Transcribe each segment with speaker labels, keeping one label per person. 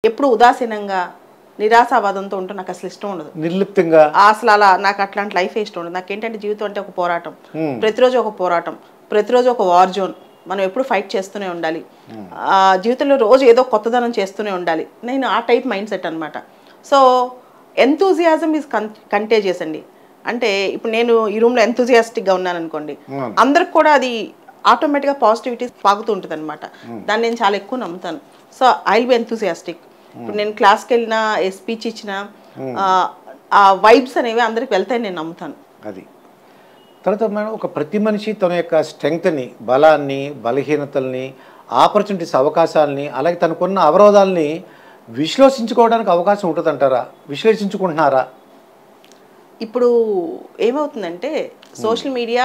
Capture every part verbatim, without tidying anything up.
Speaker 1: ఎప్పుడు ఉదాసీనంగా నిరాశావాదంతో ఉంటూ నాకు అసలు ఇష్టం ఉండదు.
Speaker 2: నిర్లిప్తంగా
Speaker 1: అసలు అలా నాకు అట్లాంటి లైఫ్ ఇష్టం ఉండదు. నాకు ఏంటంటే జీవితం అంటే ఒక పోరాటం, ప్రతిరోజు ఒక పోరాటం, ప్రతిరోజు ఒక వార్ జోన్. మనం ఎప్పుడు ఫైట్ చేస్తూనే ఉండాలి. జీవితంలో రోజు ఏదో కొత్తదనం చేస్తూనే ఉండాలి. నేను ఆ టైప్ మైండ్ సెట్ అనమాట. So enthusiasm is con contagious అండి. అంటే ఇప్పుడు నేను ఈ రూమ్లో ఎంతూజియాస్టిక్గా ఉన్నాను అనుకోండి, అందరికి కూడా అది ఆటోమేటిక్గా పాజిటివిటీ పాగుతూ ఉంటుంది అనమాట. దాన్ని నేను చాలా ఎక్కువ నమ్ముతాను. So I will be enthusiastic. ఇప్పుడు నేను క్లాస్కి వెళ్ళినా, ఏ స్పీచ్ ఇచ్చినా ఆ వైబ్స్ అనేవి అందరికి వెళ్తాయని నేను నమ్ముతాను.
Speaker 2: అది తర్వాత మేడం, ఒక ప్రతి మనిషి తన యొక్క స్ట్రెంగ్త్ని, బలాన్ని, బలహీనతల్ని, ఆపర్చునిటీస్, అవకాశాలని, అలాగే తనకున్న అవరోధాలని విశ్లేషించుకోవడానికి అవకాశం ఉంటుందంటారా? విశ్లేషించుకుంటున్నారా?
Speaker 1: ఇప్పుడు ఏమవుతుందంటే social media,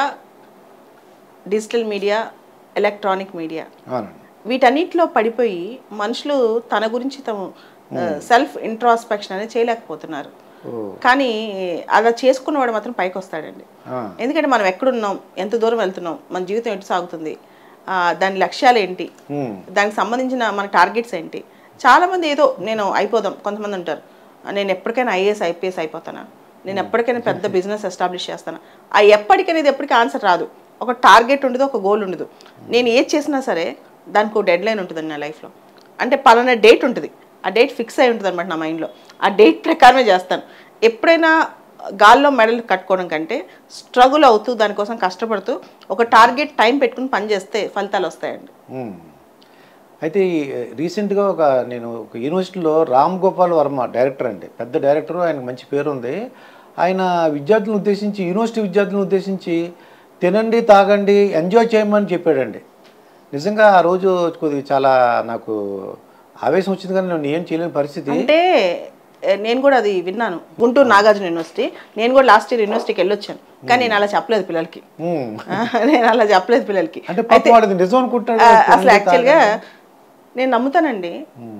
Speaker 1: digital media, electronic media వీటన్నిటిలో పడిపోయి మనుషులు తన గురించి తమ సెల్ఫ్ ఇంట్రాస్పెక్షన్ అనేది చేయలేకపోతున్నారు. కానీ అలా చేసుకున్నవాడు మాత్రం పైకి వస్తాడండి. ఎందుకంటే మనం ఎక్కడున్నాం, ఎంత దూరం వెళ్తున్నాం, మన జీవితం ఎటు సాగుతుంది, దాని లక్ష్యాలు ఏంటి, దానికి సంబంధించిన మన టార్గెట్స్ ఏంటి. చాలామంది ఏదో నేను అయిపోదాం, కొంతమంది ఉంటారు నేను ఎప్పటికైనా ఐఏఎస్ ఐపీఎస్ అయిపోతానా, నేను ఎప్పటికైనా పెద్ద బిజినెస్ ఎస్టాబ్లిష్ చేస్తాను. ఆ ఎప్పటికనేది ఎప్పటికీ ఆన్సర్ రాదు. ఒక టార్గెట్ ఉండదు, ఒక గోల్ ఉండదు. నేను ఏది చేసినా సరే దానికి ఒక డెడ్ లైన్ ఉంటుందండి నా లైఫ్లో. అంటే పలానా డేట్ ఉంటుంది, ఆ డేట్ ఫిక్స్ అయి ఉంటుంది అనమాట నా మైండ్లో. ఆ డేట్ ప్రకారమే చేస్తాను. ఎప్పుడైనా గాల్లో మెడలు కట్టుకోవడం కంటే స్ట్రగుల్ అవుతూ దానికోసం కష్టపడుతూ ఒక టార్గెట్ టైం పెట్టుకుని పని చేస్తే ఫలితాలు వస్తాయండి.
Speaker 2: అయితే రీసెంట్గా ఒక నేను ఒక యూనివర్సిటీలో రామ్ గోపాల్ వర్మ డైరెక్టర్ అండి, పెద్ద డైరెక్టరు, ఆయనకు మంచి పేరు ఉంది. ఆయన విద్యార్థులను ఉద్దేశించి, యూనివర్సిటీ విద్యార్థులను ఉద్దేశించి తినండి, తాగండి, ఎంజాయ్ చేయమని చెప్పాడండి. నిజంగా ఆ రోజు కొద్దిగా చాలా నాకు ఆవేశం వచ్చింది, కానీ నేను ఏం చేయలేని పరిస్థితి.
Speaker 1: అంటే నేను కూడా అది విన్నాను, గుంటూరు నాగార్జున యూనివర్సిటీ. నేను కూడా లాస్ట్ ఇయర్ యూనివర్సిటీకి వెళ్ళొచ్చాను, కానీ నేను అలా చెప్పలేదు పిల్లలకి. నేను అలా చెప్పలేదు పిల్లలకి. అసలు యాక్చువల్గా నేను నమ్ముతానండి,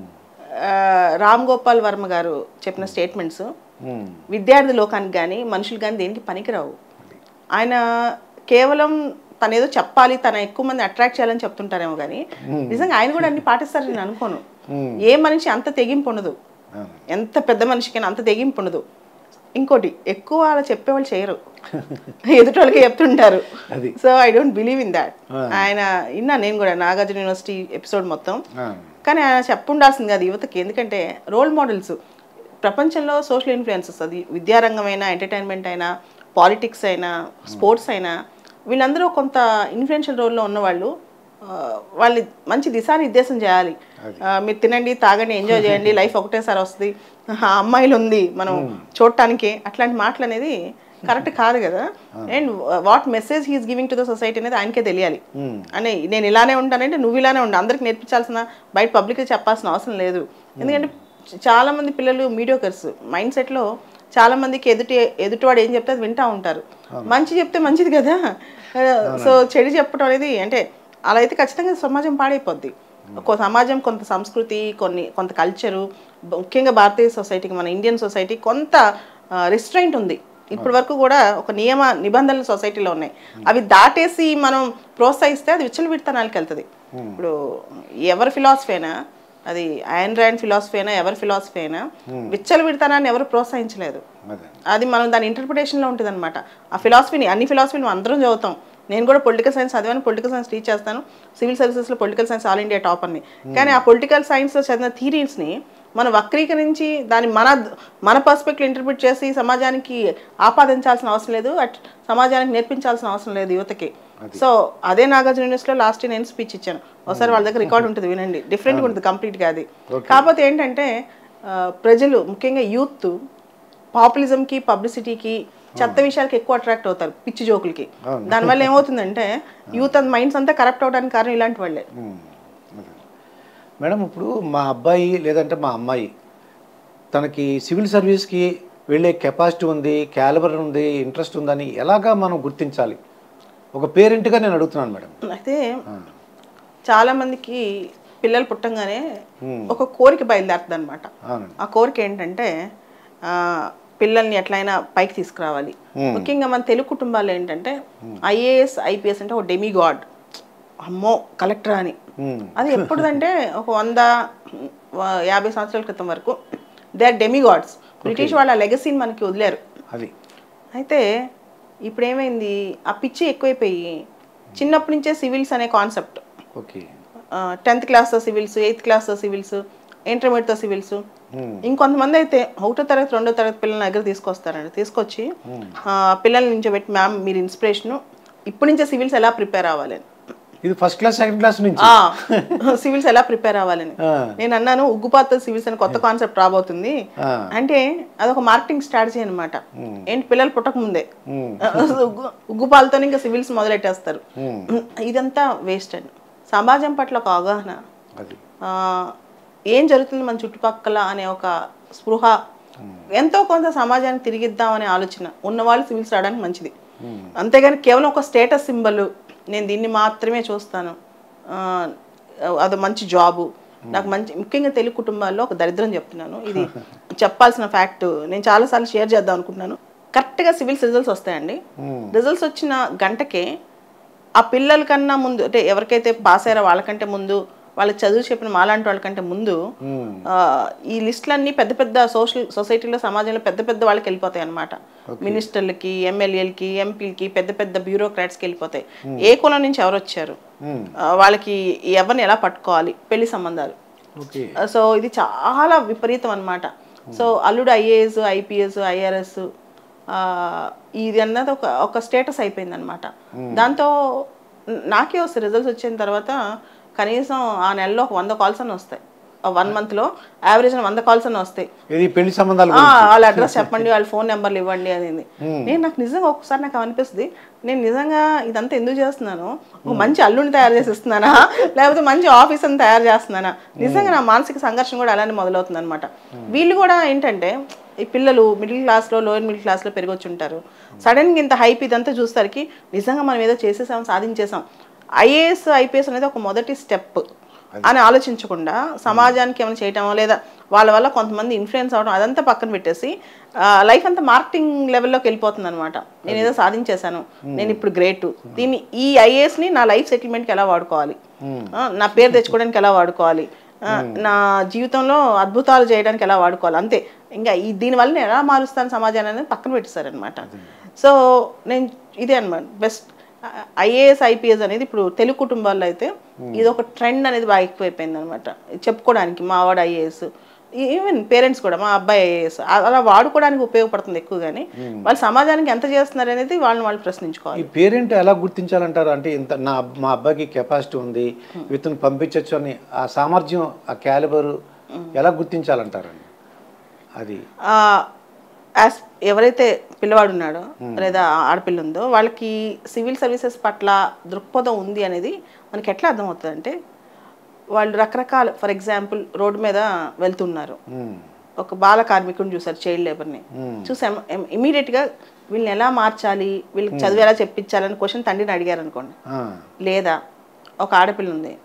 Speaker 1: రామ్ గోపాల్ వర్మ గారు చెప్పిన స్టేట్మెంట్స్ విద్యార్థి లోకానికి కానీ మనుషులు కానీ దేనికి పనికిరావు. ఆయన కేవలం తను ఏదో చెప్పాలి, తన ఎక్కువ మంది అట్రాక్ట్ చేయాలని చెప్తుంటారేమో కానీ నిజంగా ఆయన కూడా అన్ని పాటిస్తారని నేను అనుకోను. ఏ మనిషి అంత తెగింపు ఉండదు, ఎంత పెద్ద మనిషికైనా అంత తెగింపు ఉండదు. ఇంకోటి, ఎక్కువ అలా చెప్పేవాళ్ళు చేయరు, ఎదుటి వాళ్ళకి చెప్తుంటారు. So I don't believe in that. ఆయన విన్నా నేను కూడా నాగార్జున యూనివర్సిటీ ఎపిసోడ్ మొత్తం. కానీ ఆయన చెప్పుండాల్సింది కాదు యువతకి, ఎందుకంటే రోల్ మోడల్స్ ప్రపంచంలో సోషల్ ఇన్ఫ్లుయెన్సెస్, అది విద్యారంగం అయినా, ఎంటర్టైన్మెంట్ అయినా, పాలిటిక్స్ అయినా, స్పోర్ట్స్ అయినా, వీళ్ళందరూ కొంత ఇన్ఫ్లుయెన్షియల్ రోల్లో ఉన్నవాళ్ళు. వాళ్ళని మంచి దిశానిర్దేశం చేయాలి. మీరు తినండి, తాగండి, ఎంజాయ్ చేయండి, లైఫ్ ఒకటేసారి వస్తుంది, అమ్మాయిలు ఉంది మనం చూడటానికి, అట్లాంటి మాటలు అనేది కరెక్ట్ కాదు కదా. And what message he is giving to the society అనేది ఆయనకే తెలియాలి. అని నేను ఇలానే ఉంటానంటే నువ్వు ఇలానే ఉండు, అందరికి నేర్పించాల్సిన, బయట పబ్లిక్గా చెప్పాల్సిన అవసరం లేదు. ఎందుకంటే చాలా మంది పిల్లలు మీడియోకర్స్ మైండ్ సెట్లో, చాలా మందికి ఎదుటి ఎదుటివాడు ఏం చెప్తే అది వింటూ ఉంటారు. మంచి చెప్తే మంచిది కదా, సో చెడు చెప్పడం అనేది అంటే అలా అయితే ఖచ్చితంగా సమాజం పాడైపోద్ది. ఒక సమాజం, కొంత సంస్కృతి, కొన్ని కొంత కల్చరు, ముఖ్యంగా భారతీయ సొసైటీకి, మన ఇండియన్ సొసైటీ కొంత రిస్ట్రైంట్ ఉంది. ఇప్పటి వరకు కూడా ఒక నియమ నిబంధనలు సొసైటీలో ఉన్నాయి. అవి దాటేసి మనం ప్రోత్సహిస్తే అది విచ్చలవిడితనాలకు వెళ్తుంది. ఇప్పుడు ఎవరి ఫిలాసఫీ అయినా, అది ఐన్ ర్యాండ్ ఫిలాసఫీ అయినా, ఎవరి ఫిలాసఫీ అయినా, విచ్చలవిడితనాన్ని ఎవరు ప్రోత్సహించలేదు. అది మనం దాని ఇంటర్ప్రిటేషన్లో ఉంటుంది అనమాట. ఆ ఫిలాసఫీని, అన్ని ఫిలాసఫీని అందరం చదువుతాం. నేను కూడా పొలిటికల్ సైన్స్ చదివాను, పొలిటికల్ సైన్స్ టీచ్ చేస్తాను, సివిల్ సర్వీసెస్లో political science all India top అని. కానీ ఆ పొలిటికల్ సైన్స్లో చదివిన థీరీస్ని మనం వక్రీకరించి దాన్ని మన మన పర్స్పెక్టివ్ ఇంటర్ప్రిట్ చేసి సమాజానికి ఆపాదించాల్సిన అవసరం లేదు, అట్ సమాజానికి నేర్పించాల్సిన అవసరం లేదు యువతకి. సో అదే నాగార్జున యూనివర్సిటీలో లాస్ట్ నేను స్పీచ్ ఇచ్చాను, ఒకసారి వాళ్ళ దగ్గర రికార్డ్ ఉంటుంది, వినండి. డిఫరెంట్గా ఉంటుంది కంప్లీట్గా అది. కాకపోతే ఏంటంటే ప్రజలు, ముఖ్యంగా యూత్, పాపులిజంకి, పబ్లిసిటీకి, చెత్త విషయాలకి ఎక్కువ అట్రాక్ట్ అవుతారు, పిచ్చి జోకులకి. దానివల్ల ఏమవుతుందంటే యూత్ అండ్ మైండ్స్ అంతా కరప్ట్ అవడానికి కారణం ఇలాంటి వాళ్ళే.
Speaker 2: మేడం, ఇప్పుడు మా అబ్బాయి లేదంటే మా అమ్మాయి తనకి సివిల్ సర్వీస్కి వెళ్ళే కెపాసిటీ ఉంది, క్యాలిబర్ ఉంది, ఇంట్రెస్ట్ ఉందని ఎలాగా మనం గుర్తించాలి? ఒక పేరెంట్గా నేను అడుగుతున్నాను మేడం.
Speaker 1: అయితే చాలామందికి పిల్లలు పుట్టంగానే ఒక కోరిక బయలుదేరుతుంది అనమాట. ఆ కోరిక ఏంటంటే పిల్లల్ని ఎట్లయినా పైకి తీసుకురావాలి. ముఖ్యంగా మన తెలుగు కుటుంబాల్లో ఏంటంటే ఐఏఎస్ ఐపీఎస్ అంటే ఒక డెమి గాడ్, అమ్మో కలెక్టర్ అని. అది ఎప్పుడుదంటే ఒక వంద యాభై సంవత్సరాల క్రితం వరకు దే ఆర్ డెమిగాడ్స్. బ్రిటిష్ వాళ్ళ లెగసీని మనకి వదిలేరు.
Speaker 2: అది
Speaker 1: అయితే ఇప్పుడు ఏమైంది, ఆ పిచ్చి ఎక్కువైపోయి చిన్నప్పటి నుంచే సివిల్స్ అనే కాన్సెప్ట్, టెన్త్ క్లాస్తో సివిల్స్, ఎయిత్ క్లాస్తో సివిల్స్, ఇంటర్మీడియట్తో సివిల్స్. ఇంకొంతమంది అయితే ఒకటో తరగతి రెండో తరగతి పిల్లల దగ్గర తీసుకొస్తారండి. తీసుకొచ్చి పిల్లల నుంచి పెట్టి మ్యామ్ మీరు ఇన్స్పిరేషను ఇప్పటి నుంచే సివిల్స్ ఎలా ప్రిపేర్ అవ్వాలని,
Speaker 2: ఇది ఫస్ట్ క్లాస్ సెకండ్ క్లాస్ నుంచి
Speaker 1: సివిల్స్ ఎలా ప్రిపేర్ అవ్వాలని. నేను అన్నాను ఉగ్గుపాత సివిల్స్ అని కొత్త కాన్సెప్ట్ రాబోతుంది అంటే అదొక మార్కెటింగ్ స్ట్రాటజీ అనమాట. ఏంటి పిల్లలు పుట్టక ముందే ఉగ్గుపాలతో ఇంకా సివిల్స్ మొదలెట్టేస్తారు. ఇదంతా వేస్ట్ అండి. సమాజం పట్ల ఒక అవగాహన, ఏం జరుగుతుంది మన చుట్టుపక్కల అనే ఒక స్పృహ, ఎంతో కొంత సమాజానికి తిరిగిద్దాం అనే ఆలోచన ఉన్నవాళ్ళు సివిల్స్ రావడానికి మంచిది. అంతేగాని కేవలం ఒక స్టేటస్ సింబల్, నేను దీన్ని మాత్రమే చూస్తాను, అది మంచి జాబు, నాకు మంచి, ముఖ్యంగా తెలుగు కుటుంబాల్లో ఒక దరిద్రం చెప్తున్నాను, ఇది చెప్పాల్సిన ఫ్యాక్ట్, నేను చాలాసార్లు షేర్ చేద్దాం అనుకుంటున్నాను. కరెక్ట్గా సివిల్స్ రిజల్ట్స్ వస్తాయండి. రిజల్ట్స్ వచ్చిన గంటకే ఆ పిల్లల కన్నా ముందు, అంటే ఎవరికైతే పాస్ అయ్యారో వాళ్ళకంటే ముందు, వాళ్ళకి చదువు చెప్పిన మాలాంటి వాళ్ళకంటే ముందు ఈ లిస్టులన్నీ పెద్ద పెద్ద సోషల్ సొసైటీలో సమాజంలో పెద్ద పెద్ద వాళ్ళకి వెళ్ళిపోతాయి అనమాట. మినిస్టర్లకి, ఎమ్మెల్యేలకి, ఎంపీలకి, పెద్ద పెద్ద బ్యూరోక్రాట్స్కి వెళ్ళిపోతాయి. ఏ కులం నుంచి ఎవరు వచ్చారు, వాళ్ళకి ఎవరిని ఎలా పట్టుకోవాలి, పెళ్లి సంబంధాలు. సో ఇది చాలా విపరీతం అనమాట. సో అల్లుడు ఐఏఎస్, ఐపీఎస్, ఐఆర్ఎస్ ఇది అన్నది ఒక ఒక స్టేటస్ అయిపోయింది అనమాట. దాంతో నాకే వస్తాయి రిజల్ట్స్ వచ్చిన తర్వాత కనీసం ఆ నెలలో ఒక వంద కాల్స్ అని వస్తాయి. వన్ మంత్ లో యావరేజ్ వంద కాల్స్ అని వస్తాయి. వాళ్ళ అడ్రస్ చెప్పండి, వాళ్ళ ఫోన్ నెంబర్లు ఇవ్వండి అనేది. నేను నాకు నిజంగా ఒకసారి నాకు అనిపిస్తుంది, నేను నిజంగా ఇదంతా ఎందుకు చేస్తున్నాను, ఒక మంచి అల్లుని తయారు చేసి ఇస్తున్నానా లేకపోతే మంచి ఆఫీసర్ని తయారు చేస్తున్నానా? నిజంగా నా మానసిక సంఘర్షణ కూడా అలానే మొదలవుతుంది అనమాట. వీళ్ళు కూడా ఏంటంటే ఈ పిల్లలు మిడిల్ క్లాస్లో, లోయర్ మిడిల్ క్లాస్లో పెరిగొచ్చి ఉంటారు. సడన్గా ఇంత హైప్ ఇదంతా చూసేసరికి నిజంగా మనం ఏదో చేసేసాం, సాధించేసాం. ఐఏఎస్, ఐపీఎస్ అనేది ఒక మొదటి స్టెప్ అని ఆలోచించకుండా సమాజానికి ఏమైనా చేయటమో లేదా వాళ్ళ వల్ల కొంతమంది ఇన్ఫ్లుయెన్స్ అవడం అదంతా పక్కన పెట్టేసి లైఫ్ అంతా మార్కెటింగ్ లెవెల్లోకి వెళ్ళిపోతుంది అనమాట. నేను ఏదో సాధించేశాను, నేను ఇప్పుడు గ్రేట్, దీన్ని ఈ ఐఏఎస్ని నా లైఫ్ సెటిల్మెంట్కి ఎలా వాడుకోవాలి, నా పేరు తెచ్చుకోవడానికి ఎలా వాడుకోవాలి, నా జీవితంలో అద్భుతాలు చేయడానికి ఎలా వాడుకోవాలి, అంతే. ఇంకా ఈ దీనివల్ల నేను ఎలా మారుస్తాను సమాజాన్ని అనేది పక్కన పెట్టేశారనమాట. సో నేను ఇదే అనమాట బెస్ట్. ఐఏఎస్, ఐపీఎస్ అనేది ఇప్పుడు తెలుగు కుటుంబాల్లో అయితే ఇది ఒక ట్రెండ్ అనేది బాగా ఎక్కువైపోయింది అనమాట. చెప్పుకోవడానికి మా వాడు ఐఏఎస్, ఈవెన్ పేరెంట్స్ కూడా మా అబ్బాయి ఐఏఎస్ అలా వాడుకోవడానికి ఉపయోగపడుతుంది ఎక్కువ. కానీ వాళ్ళు సమాజానికి ఎంత చేస్తున్నారు అనేది వాళ్ళని వాళ్ళు ప్రశ్నించుకోవాలి.
Speaker 2: ఈ పేరెంట్ ఎలా గుర్తించాలంటారు? అంటే ఇంత నా మా అబ్బాయికి కెపాసిటీ ఉంది, ఇతను పంపించవచ్చు అని ఆ సామర్థ్యం, ఆ క్యాలిబర్ ఎలా గుర్తించాలంటారండి? అది
Speaker 1: యాజ్ ఎవరైతే పిల్లవాడు ఉన్నాడో లేదా ఆడపిల్ల ఉందో వాళ్ళకి సివిల్ సర్వీసెస్ పట్ల దృక్పథం ఉంది అనేది మనకి ఎట్లా అర్థమవుతుంది అంటే, వాళ్ళు రకరకాల, ఫర్ ఎగ్జాంపుల్ రోడ్డు మీద వెళ్తున్నారు, ఒక బాల కార్మికుడిని చూసారు, చైల్డ్ లేబర్ని చూసి ఇమీడియట్గా వీళ్ళని ఎలా మార్చాలి, వీళ్ళకి చదువు ఎలా చెప్పించాలని క్వశ్చన్ తండ్రిని అడిగారు అనుకోండి. లేదా ఒక ఆడపిల్ల ఉంది,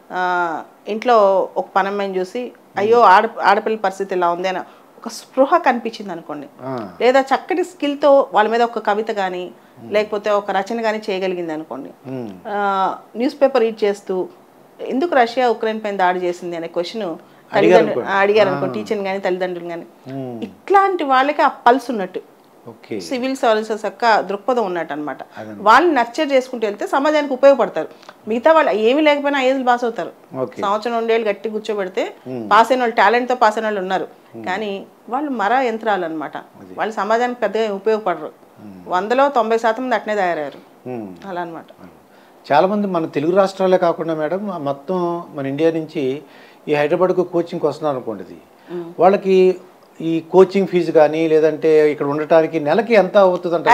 Speaker 1: ఇంట్లో ఒక పనమ్మాయిని చూసి అయ్యో ఆడ ఆడపిల్ల పరిస్థితి ఇలా ఉంది అని ఒక స్పృహ కనిపించింది అనుకోండి. లేదా చక్కటి స్కిల్తో వాళ్ళ మీద ఒక కవిత కానీ లేకపోతే ఒక రచన కానీ చేయగలిగింది అనుకోండి. న్యూస్ పేపర్ రీడ్ చేస్తూ ఎందుకు రష్యా ఉక్రెయిన్ పైన దాడి చేసింది అనే క్వశ్చన్ తల్లిదండ్రులు అడిగారు అనుకోండి, టీచర్ని కానీ తల్లిదండ్రులు కానీ. ఇట్లాంటి వాళ్ళకి ఆ పల్స్ ఉన్నట్టు, సివిల్ సర్వీసెస్ యొక్క దృక్పథం ఉన్నట్టు అనమాట. వాళ్ళని నర్చర్ చేసుకుంటూ వెళ్తే సమాజానికి ఉపయోగపడతారు. మిగతా వాళ్ళు ఏమి లేకపోయినా ఐఏఎస్ పాస్ అవుతారు. సంవత్సరం రెండేళ్ళు గట్టి కూర్చోబెడితే పాస్ అయిన వాళ్ళు, టాలెంట్తో పాస్ అయిన వాళ్ళు ఉన్నారు. కానీ వాళ్ళు మర యంత్రాలు అనమాట. వాళ్ళు సమాజానికి పెద్దగా ఉపయోగపడరు. వందలో తొంభై శాతం మంది అట్నే తయారయ్యారు అలా అనమాట.
Speaker 2: చాలా మంది మన తెలుగు రాష్ట్రాలే కాకుండా మేడం మొత్తం మన ఇండియా నుంచి ఈ హైదరాబాద్కు కోచింగ్కి వస్తున్నారు అనుకోండి, వాళ్ళకి ఈ కోచింగ్ ఫీజు కానీ లేదంటే ఇక్కడ ఉండటానికి నెలకి ఎంత అవుతుంది అంటే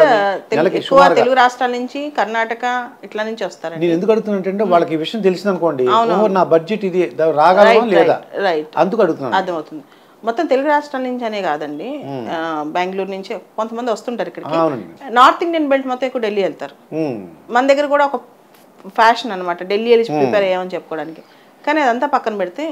Speaker 1: తెలుగు రాష్ట్రాల నుంచి కర్ణాటక ఇట్లా నుంచి వస్తారు.
Speaker 2: నేను ఎందుకు అడుగుతున్నా, వాళ్ళకి ఈ విషయం తెలిసింది అనుకోండి, నా బడ్జెట్ ఇది రాగలమా లేదా అందుకు అడుగుతున్నాను.
Speaker 1: అర్థమవుతుంది. మొత్తం తెలుగు రాష్ట్రాల నుంచి అనే కాదండి, బెంగళూరు నుంచి కొంతమంది వస్తుంటారు ఇక్కడికి. నార్త్ ఇండియన్ బెల్ట్ మొత్తం ఎక్కువ ఢిల్లీ వెళ్తారు. మన దగ్గర కూడా ఒక ఫ్యాషన్ అనమాట ఢిల్లీ వెళ్ళి ప్రిపేర్ అయ్యామని చెప్పుకోవడానికి. కానీ అదంతా పక్కన పెడితే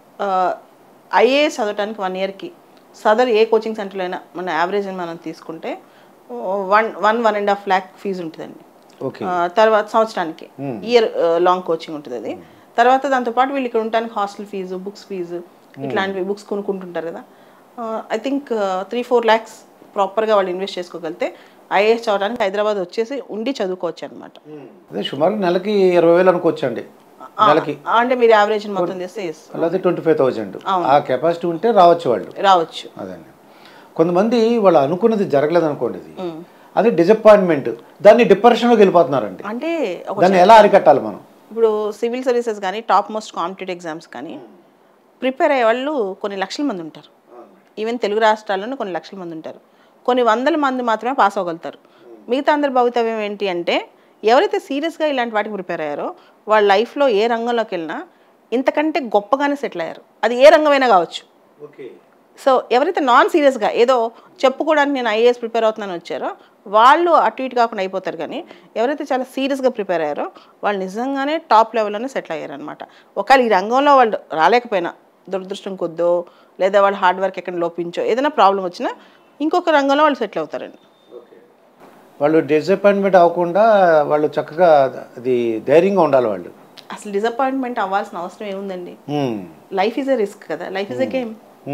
Speaker 1: ఐఏఎస్ చదవడానికి వన్ ఇయర్కి సదర్ ఏ కోచింగ్ సెంటర్లో అయినా మన యావరేజ్ మనం తీసుకుంటే one one one and half lakh fee ఉంటుందండి. తర్వాత సంవత్సరానికి ఇయర్ లాంగ్ కోచింగ్ ఉంటుంది అది. తర్వాత దాంతోపాటు వీళ్ళు ఇక్కడ ఉండడానికి హాస్టల్ ఫీజు, బుక్స్ ఫీజు, ఇట్లాంటివి బుక్స్ కొనుక్కుంటుంటారు కదా. I think three four lakhs ప్రాపర్గా వాళ్ళు ఇన్వెస్ట్ చేసుకోగలిగితే ఐఏఎస్ చదవడానికి హైదరాబాద్ వచ్చేసి ఉండి చదువుకోవచ్చు అనమాట.
Speaker 2: అదే సుమారు నెలకి ఇరవై వేలు అనుకోవచ్చండి నెలకి,
Speaker 1: అంటే మీరు యావరేజ్ మొత్తం చేస్తే
Speaker 2: అలాగే ట్వంటీ ఫైవ్ థౌసండ్ ఆ కెపాసిటీ ఉంటే రావచ్చు వాళ్ళు
Speaker 1: రావచ్చు.
Speaker 2: అదండి. కొంతమంది వాళ్ళు అనుకున్నది జరగలేదు అనుకోండి, అది డిసప్పాయింట్మెంట్, దాన్ని డిప్రెషన్లోకి వెళ్ళిపోతున్నారండి.
Speaker 1: అంటే
Speaker 2: దాన్ని ఎలా అరికట్టాలి మనం?
Speaker 1: ఇప్పుడు సివిల్ సర్వీసెస్ కానీ టాప్ మోస్ట్ కాంపిటేటివ్ ఎగ్జామ్స్ కానీ ప్రిపేర్ అయ్యే వాళ్ళు కొన్ని లక్షల మంది ఉంటారు. ఈవెన్ తెలుగు రాష్ట్రాల్లోనే కొన్ని లక్షల మంది ఉంటారు. కొన్ని వందల మంది మాత్రమే పాస్ అవ్వగలుగుతారు. మిగతా అందరి భవితవ్యం ఏంటి అంటే, ఎవరైతే సీరియస్గా ఇలాంటి వాటికి ప్రిపేర్ అయ్యారో వాళ్ళ లైఫ్లో ఏ రంగంలోకి వెళ్ళినా ఇంతకంటే గొప్పగానే సెటిల్ అయ్యారు. అది ఏ రంగమైనా కావచ్చు. సో ఎవరైతే నాన్ సీరియస్గా ఏదో చెప్పుకోవడానికి నేను ఐఏఎస్ ప్రిపేర్ అవుతున్నాను వచ్చారో వాళ్ళు అటు ఇటు కాకుండా అయిపోతారు. కానీ ఎవరైతే చాలా సీరియస్గా ప్రిపేర్ అయ్యారో వాళ్ళు నిజంగానే టాప్ లెవెల్లోనే సెటిల్ అయ్యారు అనమాట. ఒకవేళ ఈ రంగంలో వాళ్ళు రాలేకపోయినా, దురదృష్టం కొద్దో లేదా వాళ్ళు హార్డ్ వర్క్ ఎక్కడ లోపించో ఏదైనా ప్రాబ్లం వచ్చినా ఇంకొక రంగంలో వాళ్ళు సెటిల్ అవుతారండి.
Speaker 2: వాళ్ళు డిసప్పాయింట్మెంట్ అవ్వకుండా వాళ్ళు చక్కగా అది ధైర్యంగా ఉండాలి వాళ్ళు.
Speaker 1: అసలు డిసప్పాయింట్మెంట్ అవ్వాల్సిన అవసరం ఏముందండి? లైఫ్ ఈజ్ ఎ రిస్క్ కదా, లైఫ్ ఈజ్ ఎ గేమ్.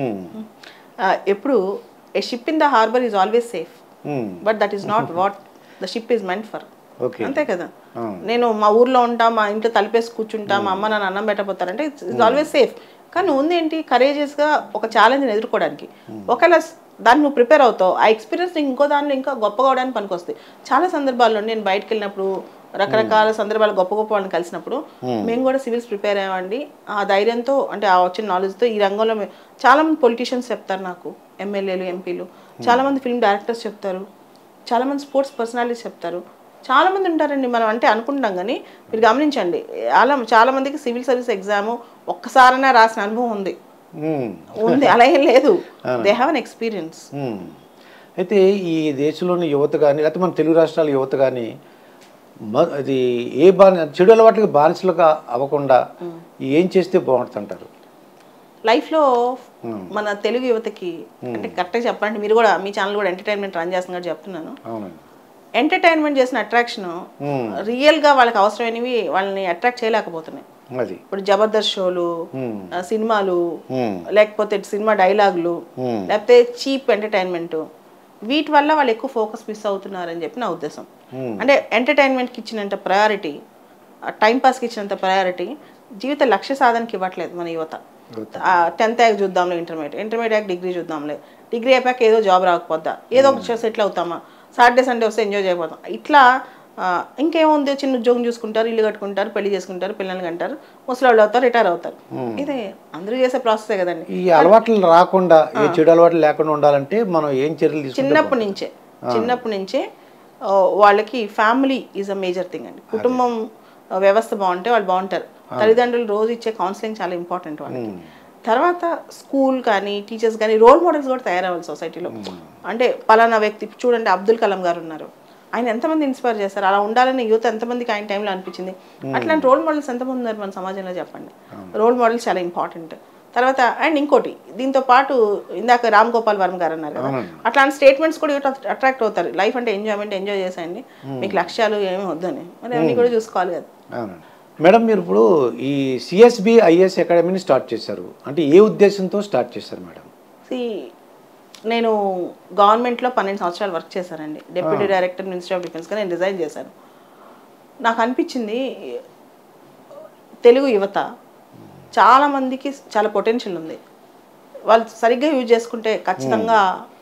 Speaker 1: ఎప్పుడు a ship in the harbour is always safe, but that is not what the ship is meant for. అంతే కదా. నేను మా ఊర్లో ఉంటా, మా ఇంట్లో తలిపేసి కూర్చుంటా, మా అమ్మ నన్ను అన్నం పెట్టబోతారంటే ఇట్స్ ఇస్ ఆల్వేస్ సేఫ్. కానీ ఉంది ఏంటి, కరేజియస్గా ఒక ఛాలెంజ్ని ఎదుర్కోవడానికి. ఒకవేళ దాన్ని నువ్వు ప్రిపేర్ అవుతావు, ఆ ఎక్స్పీరియన్స్ ఇంకో దానిలో ఇంకా గొప్పగా అవడానికి పనికొస్తాయి. చాలా సందర్భాల్లో నేను బయటకు వెళ్ళినప్పుడు రకరకాల సందర్భాలు గొప్ప గొప్ప వాళ్ళని కలిసినప్పుడు మేము కూడా సివిల్స్ ప్రిపేర్ అయ్యామండి. ఆ ధైర్యంతో, అంటే ఆ వచ్చిన నాలెడ్జ్తో ఈ రంగంలో చాలా మంది పొలిటీషియన్స్ చెప్తారు నాకు, ఎమ్మెల్యేలు, ఎంపీలు, చాలా మంది ఫిల్మ్ డైరెక్టర్స్ చెప్తారు, చాలా మంది స్పోర్ట్స్ పర్సనాలిటీస్ చెప్తారు, చాలా మంది ఉంటారండి. మనం అంటే అనుకుంటాం కానీ మీరు గమనించండి, చాలా చాలా మందికి సివిల్ సర్వీస్ ఎగ్జామ్ ఒక్కసారైనా రాసిన అనుభవం ఉంది ఉంది అలా ఏం లేదు. They have an experience.
Speaker 2: అయితే ఈ దేశంలోని యువత కానీ లేకపోతే మన తెలుగు రాష్ట్రాల యువత కానీ అది ఏ బాని చెడు అలవాట్లకి బానిసలుగా అవ్వకుండా ఏం చేస్తే బాగుంటుందంటారు?
Speaker 1: లైఫ్లో మన తెలుగు యువతకి అంటే కరెక్ట్గా చెప్పాలంటే, మీరు కూడా మీ ఛానల్ కూడా ఎంటర్టైన్మెంట్ రన్ చేస్తున్నారు చెప్తున్నాను. ఎంటర్టైన్మెంట్ చేసిన అట్రాక్షన్ రియల్గా వాళ్ళకి అవసరమైనవి వాళ్ళని అట్రాక్ట్ చేయలేకపోతున్నాయి. ఇప్పుడు జబర్దస్త్ షోలు, సినిమాలు, లేకపోతే సినిమా డైలాగులు, లేకపోతే చీప్ ఎంటర్టైన్మెంట్, వీటి వల్ల వాళ్ళు ఎక్కువ ఫోకస్ మిస్ అవుతున్నారని చెప్పి నా ఉద్దేశం. అంటే ఎంటర్టైన్మెంట్కి ఇచ్చినంత ప్రయారిటీ, టైంపాస్కి ఇచ్చినంత ప్రయారిటీ జీవిత లక్ష్య సాధనకి ఇవ్వట్లేదు మన యువత. టెన్త్ అయ్యాక చూద్దాంలే ఇంటర్మీడియట్, ఇంటర్మీడియట్ అయ్యాక డిగ్రీ చూద్దాంలే, డిగ్రీ అయిపోయాక ఏదో జాబ్ రాకపోద్దా, ఏదో ఒక సెటిల్ అవుతామా, సాటర్డే సండే వస్తే ఎంజాయ్ చేయబోతాం, ఇట్లా ఇంకేముంది చిన్న ఉద్యోగం చూసుకుంటారు, ఇల్లు కట్టుకుంటారు, పెళ్లి చేసుకుంటారు, పిల్లల్ని కంటారు, ముసలాళ్ళు అవుతారు, రిటైర్ అవుతారు. ఇదే అందరూ చేసే ప్రాసెసే కదండి.
Speaker 2: ఈ అలవాట్లు రాకుండా, ఏ చెడు అలవాట్లు లేకుండా ఉండాలంటే మనం ఏం చర్యలు తీసుకుంటాం? చిన్నప్పటి
Speaker 1: నుంచే చిన్నప్పటి నుంచే వాళ్ళకి family is a major thing అండి. కుటుంబం వ్యవస్థ బాగుంటే వాళ్ళు బాగుంటారు. తల్లిదండ్రులు రోజు ఇచ్చే కౌన్సిలింగ్ చాలా ఇంపార్టెంట్ వాళ్ళకి. తర్వాత స్కూల్ కానీ టీచర్స్ కానీ రోల్ మోడల్స్ కూడా తయారవ్వాలి సొసైటీలో. అంటే పలానా వ్యక్తి చూడండి, అబ్దుల్ కలాం గారు ఉన్నారు, ఆయన ఎంతమంది ఇన్స్పైర్ చేస్తారు, అలా ఉండాలని యూత్ ఎంతమందికి ఆయన టైంలో అనిపించింది. అట్లాంటి రోల్ మోడల్స్ ఎంతమంది ఉన్నారు మన సమాజంలో చెప్పండి. రోల్ మోడల్స్ చాలా ఇంపార్టెంట్. తర్వాత అండ్ ఇంకోటి, దీంతో పాటు ఇందాక రామ్ గోపాల్ వర్మ గారు అన్నారు కదా, అట్లాంటి స్టేట్మెంట్స్ కూడా యూత్ అట్రాక్ట్ అవుతారు. లైఫ్ అంటే ఎంజాయ్మెంట్, ఎంజాయ్ చేసేయండి, మీకు లక్ష్యాలు ఏమీ వద్దని, మరి అవన్నీ కూడా చూసుకోవాలి కదా.
Speaker 2: మేడం, మీరు ఇప్పుడు ఈ సిఎస్బి ఐఏఎస్ అకాడమీని స్టార్ట్ చేశారు అంటే ఏ ఉద్దేశంతో స్టార్ట్ చేశారు మేడం?
Speaker 1: సి నేను గవర్నమెంట్లో పన్నెండు సంవత్సరాలు వర్క్ చేశానండి, డిప్యూటీ డైరెక్టర్ మినిస్ట్రీ ఆఫ్ డిఫెన్స్గా నేను రిజైన్ చేశాను. నాకు అనిపించింది తెలుగు యువత చాలామందికి చాలా పొటెన్షియల్ ఉంది, వాళ్ళు సరిగ్గా యూజ్ చేసుకుంటే ఖచ్చితంగా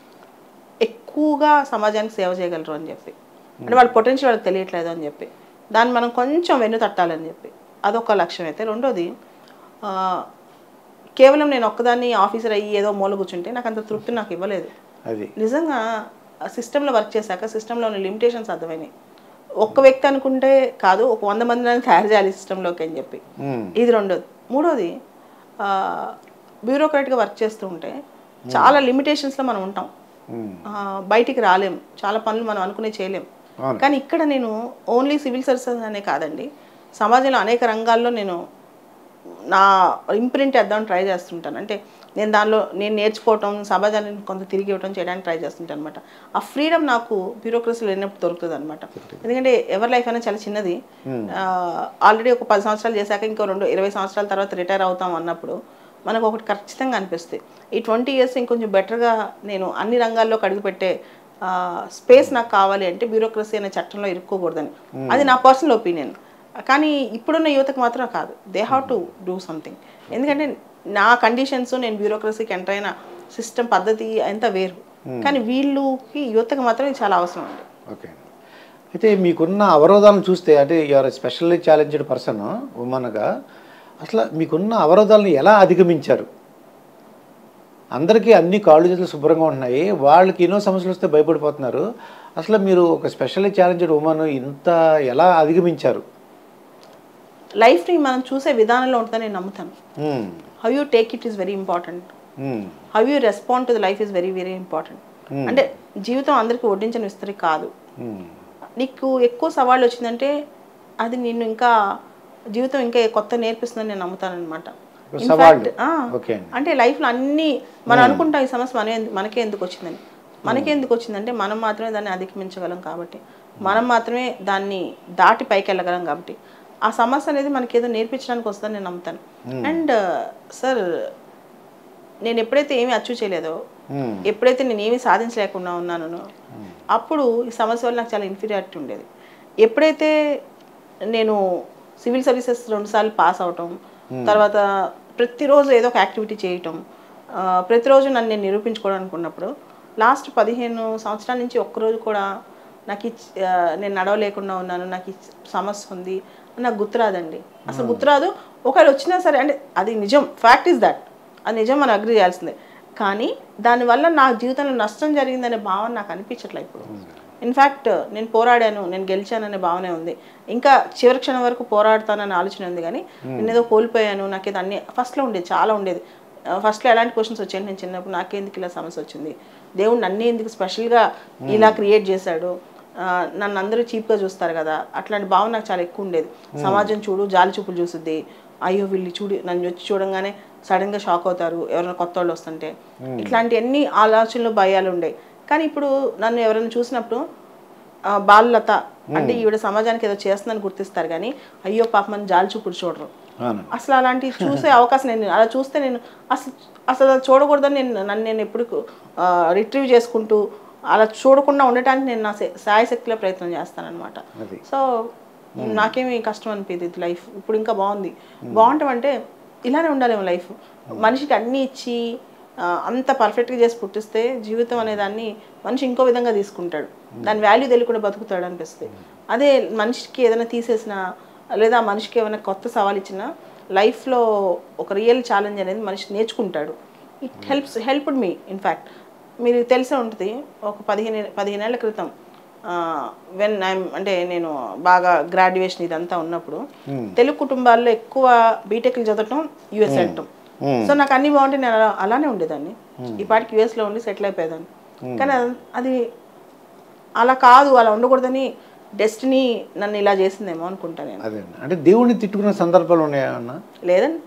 Speaker 1: ఎక్కువగా సమాజానికి సేవ చేయగలరు అని చెప్పి. అంటే వాళ్ళ పొటెన్షియల్ వాళ్ళకి తెలియట్లేదు అని చెప్పి, దాన్ని మనం కొంచెం వెన్ను తట్టాలని చెప్పి అదొక లక్ష్యం. అయితే రెండోది, కేవలం నేను ఒక్కదాన్ని ఆఫీసర్ అయ్యి ఏదో మూల కూర్చుంటే నాకు అంత తృప్తి నాకు ఇవ్వలేదు. నిజంగా సిస్టంలో వర్క్ చేశాక సిస్టంలోని లిమిటేషన్స్ అర్థమైనాయి. ఒక్క వ్యక్తి అనుకుంటే కాదు, ఒక వంద మందిని తయారు చేయాలి సిస్టంలోకి అని చెప్పి, ఇది రెండోది. మూడోది, బ్యూరోక్రాట్గా వర్క్ చేస్తూ ఉంటే చాలా లిమిటేషన్స్లో మనం ఉంటాం, బయటికి రాలేం, చాలా పనులు మనం అనుకునే చేయలేం. కానీ ఇక్కడ నేను ఓన్లీ సివిల్ సర్వీసెస్ అనే కాదండి, సమాజంలో అనేక రంగాల్లో నేను నా ఇంప్రింట్ వేద్దామని ట్రై చేస్తుంటాను. అంటే నేను దానిలో నేను నేర్చుకోవటం సమాజాన్ని కొంత తిరిగి ఇవ్వటం చేయడానికి ట్రై చేస్తుంటాను అనమాట. ఆ ఫ్రీడమ్ నాకు బ్యూరోక్రసీలో లేనప్పుడు దొరుకుతుంది అనమాట. ఎందుకంటే ఎవరి లైఫ్ అయినా చాలా చిన్నది. ఆల్రెడీ ఒక పది సంవత్సరాలు చేశాక ఇంకో రెండు ఇరవై సంవత్సరాల తర్వాత రిటైర్ అవుతాం అన్నప్పుడు మనకు ఒకటి ఖచ్చితంగా అనిపిస్తుంది, ఈ ట్వంటీ ఇయర్స్ ఇంకొంచెం బెటర్గా నేను అన్ని రంగాల్లోకి అడుగుపెట్టే స్పేస్ నాకు కావాలి అంటే బ్యూరోక్రసీ అనే చట్టంలో ఇరుక్కోకూడదని. అది నా పర్సనల్ ఒపీనియన్. కానీ ఇప్పుడున్న యువతకు మాత్రం కాదు, they have to do something. ఎందుకంటే నా కండిషన్స్, నేను బ్యూరోక్రసీకి ఎంటర్ అయిన సిస్టమ్ పద్ధతి అంతా వేరు. కానీ వీళ్ళకి యువతకు మాత్రం ఇది చాలా అవసరం అండి.
Speaker 2: ఓకే. అయితే మీకున్న అవరోధాలను చూస్తే, అంటే యూఆర్ స్పెషల్లీ ఛాలెంజ్డ్ పర్సన్ ఉమెన్గా, అసలు మీకున్న అవరోధాలను ఎలా అధిగమించారు? అందరికీ అన్ని కాళ్ళు చేతులు శుభ్రంగా ఉంటున్నాయి, వాళ్ళకి ఎన్నో సమస్యలు వస్తే భయపడిపోతున్నారు. అసలు మీరు ఒక స్పెషల్లీ ఛాలెంజ్డ్ ఉమెన్ ఇంత ఎలా అధిగమించారు?
Speaker 1: లైఫ్ని మనం చూసే విధానంలో ఉంటుందని నేను నమ్ముతాను. How you take it is very important. How you respond to the life is very very important. అంటే జీవితం అందరికీ వడ్డించని విస్తరి కాదు. నీకు ఎక్కువ సవాళ్ళు వచ్చిందంటే అది నిన్ను ఇంకా జీవితం ఇంకా కొత్త నేర్పిస్తుందని నేను నమ్ముతాను అనమాట. అంటే లైఫ్లో అన్నీ మనం అనుకుంటాం ఈ సమస్య మన మనకే ఎందుకు వచ్చిందని. మనకే ఎందుకు వచ్చిందంటే మనం మాత్రమే దాన్ని అధిగమించగలం కాబట్టి, మనం మాత్రమే దాన్ని దాటి పైకి వెళ్ళగలం కాబట్టి ఆ సమస్య అనేది మనకి ఏదో నేర్పించడానికి వస్తుందని నేను నమ్ముతాను. అండ్ సార్, నేను ఎప్పుడైతే ఏమీ అచీవ్ చేయలేదో, ఎప్పుడైతే నేను ఏమీ సాధించలేకుండా ఉన్నానో అప్పుడు ఈ సమస్య వల్ల నాకు చాలా ఇన్ఫీరియారిటీ ఉండేది. ఎప్పుడైతే నేను సివిల్ సర్వీసెస్ రెండుసార్లు పాస్ అవటం, తర్వాత ప్రతిరోజు ఏదో ఒక యాక్టివిటీ చేయటం, ప్రతిరోజు నన్ను నేను నిరూపించుకోవడానికి ఉన్నప్పుడు లాస్ట్ పదిహేను సంవత్సరాల నుంచి ఒక్కరోజు కూడా నాకు నేను నడవలేకుండా ఉన్నాను, నాకు ఈ సమస్య ఉంది నాకు గుర్తురాదండి. అసలు గుర్తురాదు. ఒకవేళ వచ్చినా సరే అంటే అది నిజం, ఫ్యాక్ట్ ఈజ్ దట్, అది నిజం, మనం అగ్రీ చేయాల్సిందే. కానీ దానివల్ల నా జీవితంలో నష్టం జరిగిందనే భావన నాకు అనిపించట్లే ఇప్పుడు. ఇన్ఫ్యాక్ట్ నేను పోరాడాను, నేను గెలిచాననే భావనే ఉంది. ఇంకా చివరి క్షణం వరకు పోరాడతాననే ఆలోచన ఉంది. కానీ నేను ఏదో కోల్పోయాను, నాకేదో అన్ని ఫస్ట్లో ఉండేది, చాలా ఉండేది. ఫస్ట్లో ఎలాంటి క్వశ్చన్స్ వచ్చాయి నేను చిన్నప్పుడు, నాకెందుకు ఇలా సమస్య వచ్చింది, దేవుడు నన్ను ఎందుకు స్పెషల్గా ఇలా క్రియేట్ చేశాడు, నన్ను అందరూ చీప్గా చూస్తారు కదా, అట్లాంటి భావన నాకు చాలా ఎక్కువ ఉండేది. సమాజం చూడు జాలి చూపులు చూస్తుంది, అయ్యో వీళ్ళు చూడు నన్ను వచ్చి చూడంగానే సడన్గా షాక్ అవుతారు ఎవరైనా కొత్త వాళ్ళు వస్తుంటే, ఇట్లాంటి అన్ని ఆలోచనలు భయాలు ఉండేవి. కానీ ఇప్పుడు నన్ను ఎవరైనా చూసినప్పుడు బాలలత అంటే ఈవిడ సమాజానికి ఏదో చేస్తుందని గుర్తిస్తారు, కానీ అయ్యో పాపం అని జాలి చూపులు చూడరు. అసలు అలాంటివి చూసే అవకాశం నేను అలా చూస్తే నేను అసలు అసలు చూడకూడదని నేను నన్ను నేను ఎప్పుడు రిట్రీవ్ చేసుకుంటూ అలా చూడకుండా ఉండటానికి నేను నా శాయశక్తిలో ప్రయత్నం చేస్తానన్నమాట. సో నాకేమీ కష్టం అనిపించింది లైఫ్. ఇప్పుడు ఇంకా బాగుంది. బాగుంటాం అంటే ఇలానే ఉండాలేమో లైఫ్. మనిషికి అన్నీ ఇచ్చి అంత పర్ఫెక్ట్గా చేసి పుట్టిస్తే జీవితం అనేదాన్ని మనిషి ఇంకో విధంగా తీసుకుంటాడు, దాని వాల్యూ తెలియకుండా బతుకుతాడు అనిపిస్తుంది. అదే మనిషికి ఏదైనా తీసేసినా లేదా మనిషికి ఏమైనా కొత్త సవాల్ ఇచ్చినా లైఫ్లో ఒక రియల్ ఛాలెంజ్ అనేది మనిషి నేర్చుకుంటాడు. It helps helped me. In fact మీరు తెలిసే ఉంటుంది, ఒక పదిహేను పదిహేనేళ్ల క్రితం వెన్ ఐఎమ్ అంటే నేను బాగా గ్రాడ్యుయేషన్ ఇదంతా ఉన్నప్పుడు తెలుగు కుటుంబాల్లో ఎక్కువ బీటెక్లు చదవటం, యూఎస్ వెళ్ళటం. సో నాకు అన్ని బాగుంటే నేను అలా అలానే ఉండేదాన్ని, ఈ పాటికి యూఎస్లో ఉండి సెటిల్ అయిపోయేదాన్ని. కానీ అది అలా కాదు, అలా ఉండకూడదని డెస్టినీ నన్ను ఇలా చేసిందేమో అనుకుంటా నేను.
Speaker 2: అదే అంటే దేవుడిని తిట్టుకున్న సందర్భాలు ఉన్నాయా?
Speaker 1: లేదండి.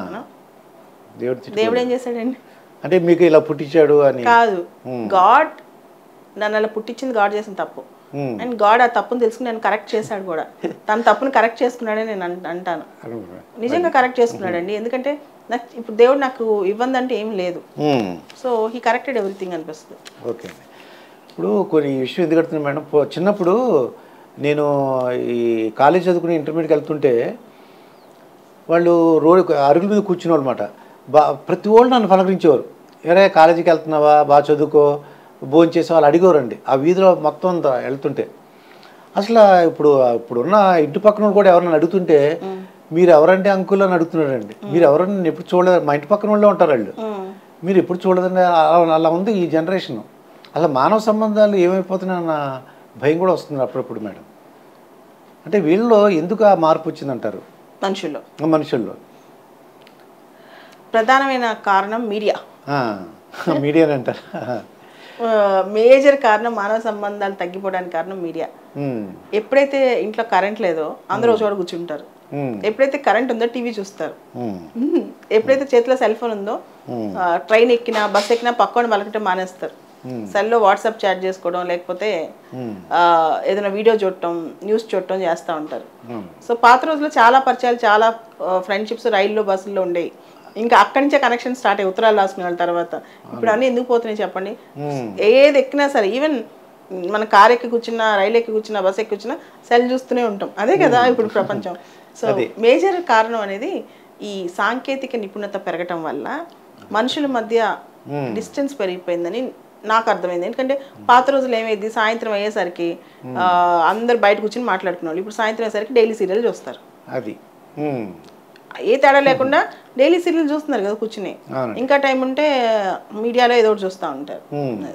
Speaker 2: దేవుడు
Speaker 1: దేవుడు ఏం చేశాడండి
Speaker 2: అంటే మీకు ఇలా పుట్టించాడు అని
Speaker 1: కాదు, గాడ్ నన్ను అలా పుట్టించింది గాడ్ చేసిన తప్పు. అండ్ గాడ్ ఆ తప్పును తెలుసుకుని నేను కరెక్ట్ చేశాడు కూడా. తన తప్పును కరెక్ట్ చేసుకున్నాడని నేను అంటాను. నిజంగా కరెక్ట్ చేసుకున్నాడండి. ఎందుకంటే నాకు ఇప్పుడు దేవుడు నాకు ఇవ్వంది అంటే ఏం లేదు. సో హీ కరెక్టెడ్ ఎవ్రీథింగ్ అనిపిస్తుంది.
Speaker 2: ఓకే. ఇప్పుడు కొన్ని విషయం ఎందుకు కడుతున్నాను మేడం, చిన్నప్పుడు నేను ఈ కాలేజ్ చదువుకుని ఇంటర్మీడియట్కి వెళ్తుంటే వాళ్ళు రోడ్ అరుగుల మీద కూర్చునే అనమాట. బా ప్రతి వాళ్ళు నన్ను పలకరించేవారు, ఎరే కాలేజీకి వెళ్తున్నావా, బాగా చదువుకో, భోజనం చేసే వాళ్ళు అడిగేవారండి ఆ వీధిలో మొత్తం అంతా వెళ్తుంటే. అసలు ఇప్పుడు ఇప్పుడున్న ఇంటి పక్కన కూడా ఎవరన్నా అడుగుతుంటే మీరు ఎవరంటే అంకుల్ అని అడుగుతున్నారండి. మీరు ఎవరన్నా నేను ఎప్పుడు చూడలేదు, మా ఇంటి పక్కన వాళ్ళే ఉంటారు వాళ్ళు, మీరు ఎప్పుడు చూడలేదండి. అలా ఉంది ఈ జనరేషన్. అలా మానవ సంబంధాలు ఏమైపోతున్నాయన్న భయం కూడా వస్తుంది అప్పుడప్పుడు మేడం. అంటే వీళ్ళలో ఎందుకు ఆ మార్పు వచ్చిందంటారు?
Speaker 1: మనుషుల్లో
Speaker 2: మనుషుల్లో
Speaker 1: ప్రధానమైన కారణం మీడియా.
Speaker 2: మీడియా అంటారు.
Speaker 1: మేజర్ కారణం మానవ సంబంధాలు తగ్గిపోవడానికి కారణం మీడియా. ఎప్పుడైతే ఇంట్లో కరెంట్ లేదో అందరూ ఒక చోట కూర్చుంటారు, ఎప్పుడైతే కరెంట్ ఉందో టీవీ చూస్తారు, ఎప్పుడైతే చేతిలో సెల్ ఫోన్ ఉందో ట్రైన్ ఎక్కినా బస్ ఎక్కినా పక్కన పలకటం మానేస్తారు, సెల్లో వాట్సాప్ చాట్ చేసుకోవడం లేకపోతే ఏదైనా వీడియో చూడటం న్యూస్ చూడటం చేస్తూ ఉంటారు. సో పాత రోజుల్లో చాలా పరిచయాలు చాలా ఫ్రెండ్షిప్స్ రైల్లో బస్సుల్లో ఉండేవి. ఇంకా అక్కడి నుంచే కనెక్షన్ స్టార్ట్ అయ్యి ఉత్తరాలు రాసుకునే వాళ్ళ తర్వాత. ఇప్పుడు అన్నీ ఎందుకు పోతున్నాయి చెప్పండి? ఏది ఎక్కినా సరే, ఈవెన్ మన కార్ ఎక్కి కూర్చున్నా రైలు ఎక్కి కూర్చున్నా బస్ ఎక్కి కూర్చున్నా సెల్ చూస్తూనే ఉంటాం. అదే కదా ఇప్పుడు ప్రపంచం. సో మేజర్ కారణం అనేది ఈ సాంకేతిక నిపుణత పెరగటం వల్ల మనుషుల మధ్య డిస్టెన్స్ పెరిగిపోయిందని నాకు అర్థమైంది. ఎందుకంటే పాత రోజులు ఏమైంది, సాయంత్రం అయ్యేసరికి అందరు బయట కూర్చొని మాట్లాడుకునే వాళ్ళు. ఇప్పుడు సాయంత్రం అయ్యేసరికి డైలీ సీరియల్ చూస్తారు. అది ఏ తేడా లేకుండా డైలీ సీరియల్ చూస్తున్నారు కదా కూర్చుని. ఇంకా టైం ఉంటే మీడియాలో ఏదో ఒకటి చూస్తూ ఉంటారు.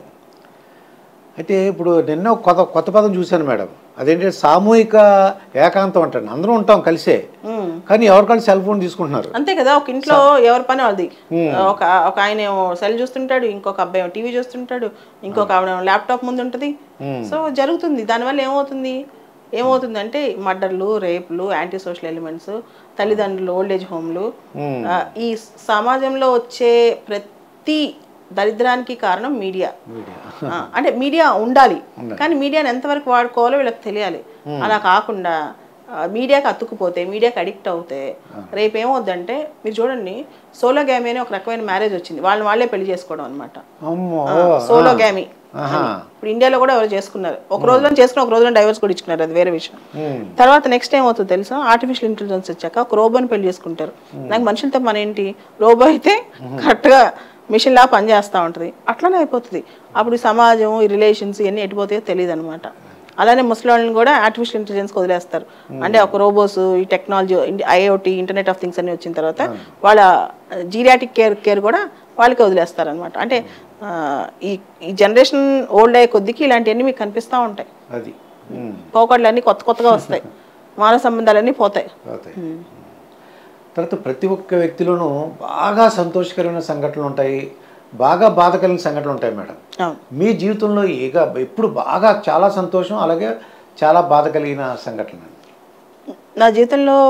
Speaker 2: అయితే ఇప్పుడు నిన్న కొత్త కొత్త పదం చూశాను మేడం, అదేంటంటే సామూహిక ఏకాంతం అంటాను. అందరూ ఉంటాం కలిసే, కానీ ఎవరికాళ్ళు సెల్ ఫోన్ తీసుకుంటున్నారు.
Speaker 1: అంతే కదా, ఒక ఇంట్లో ఎవరి పని వాళ్ళది. ఒక ఒక ఆయన ఏమో సెల్ చూస్తుంటాడు, ఇంకొక అబ్బాయి ఏమో టీవీ చూస్తుంటాడు, ఇంకొక ఆవిడ ల్యాప్టాప్ ముందు ఉంటుంది. సో జరుగుతుంది. దానివల్ల ఏమవుతుంది ఏమవుతుంది అంటే మర్డర్లు, రేపులు, యాంటీ సోషల్ ఎలిమెంట్స్, తల్లిదండ్రులు ఓల్డ్ ఏజ్ హోమ్లు. ఈ సమాజంలో వచ్చే ప్రతి దరిద్రానికి కారణం మీడియా. అంటే మీడియా ఉండాలి, కానీ మీడియాని ఎంతవరకు వాడుకోవాలో వీళ్ళకి తెలియాలి. అలా కాకుండా మీడియాకి అతుక్కుపోతే, మీడియాకి అడిక్ట్ అవుతే రేపు ఏమవుద్దంటే, మీరు చూడండి సోలోగామి అని ఒక రకమైన మ్యారేజ్ వచ్చింది. వాళ్ళని వాళ్ళే పెళ్లి చేసుకోవడం అనమాట, సోలోగామి. ఇప్పుడు ఇండియాలో కూడా ఎవరు చేసుకున్నారు, ఒక రోజులో చేసుకుని ఒక రోజులో డైవర్స్ కూడా ఇచ్చుకున్నారు, అది వేరే విషయం. తర్వాత నెక్స్ట్ ఏం అవుతుందో తెలుసా, ఆర్టిఫిషియల్ ఇంటెలిజెన్స్ వచ్చాక ఒక రోబోని పెళ్లి చేసుకుంటారు. నాకు మనుషులతో మన ఏంటి, రోబో అయితే కరెక్ట్గా మిషన్ లా పనిచేస్తూ ఉంటుంది, అట్లానే అయిపోతుంది. అప్పుడు సమాజం ఈ రిలేషన్స్ ఇవన్నీ ఎటుపోతాయో తెలియదు అనమాట. అలానే ముసలి వాళ్ళని కూడా ఆర్టిఫిషియల్ ఇంటెలిజెన్స్ వదిలేస్తారు. అంటే ఒక రోబోస్, ఈ technology, IoT, internet of things అన్ని వచ్చిన తర్వాత వాళ్ళ జీరియాటిక్ కేర్ కేర్ కూడా వాళ్ళకి వదిలేస్తారు అనమాట. అంటే ఈ ఈ జనరేషన్ ఓల్డ్ అయ్యే కొద్దికి ఇలాంటివన్నీ మీకు కనిపిస్తూ ఉంటాయి. అది పోకడలు అన్నీ కొత్త కొత్తగా వస్తాయి, మానవ సంబంధాలన్నీ పోతాయి.
Speaker 2: తర్వాత ప్రతి ఒక్క వ్యక్తిలోనూ బాగా సంతోషకరమైన సంఘటనలు ఉంటాయి, బాగా బాధ కలిగిన సంఘటనలు ఉంటాయి మేడం. మీ జీవితంలో ఇక ఎప్పుడు బాగా చాలా సంతోషం అలాగే చాలా బాధ కలిగిన సంఘటన?
Speaker 1: నా జీవితంలో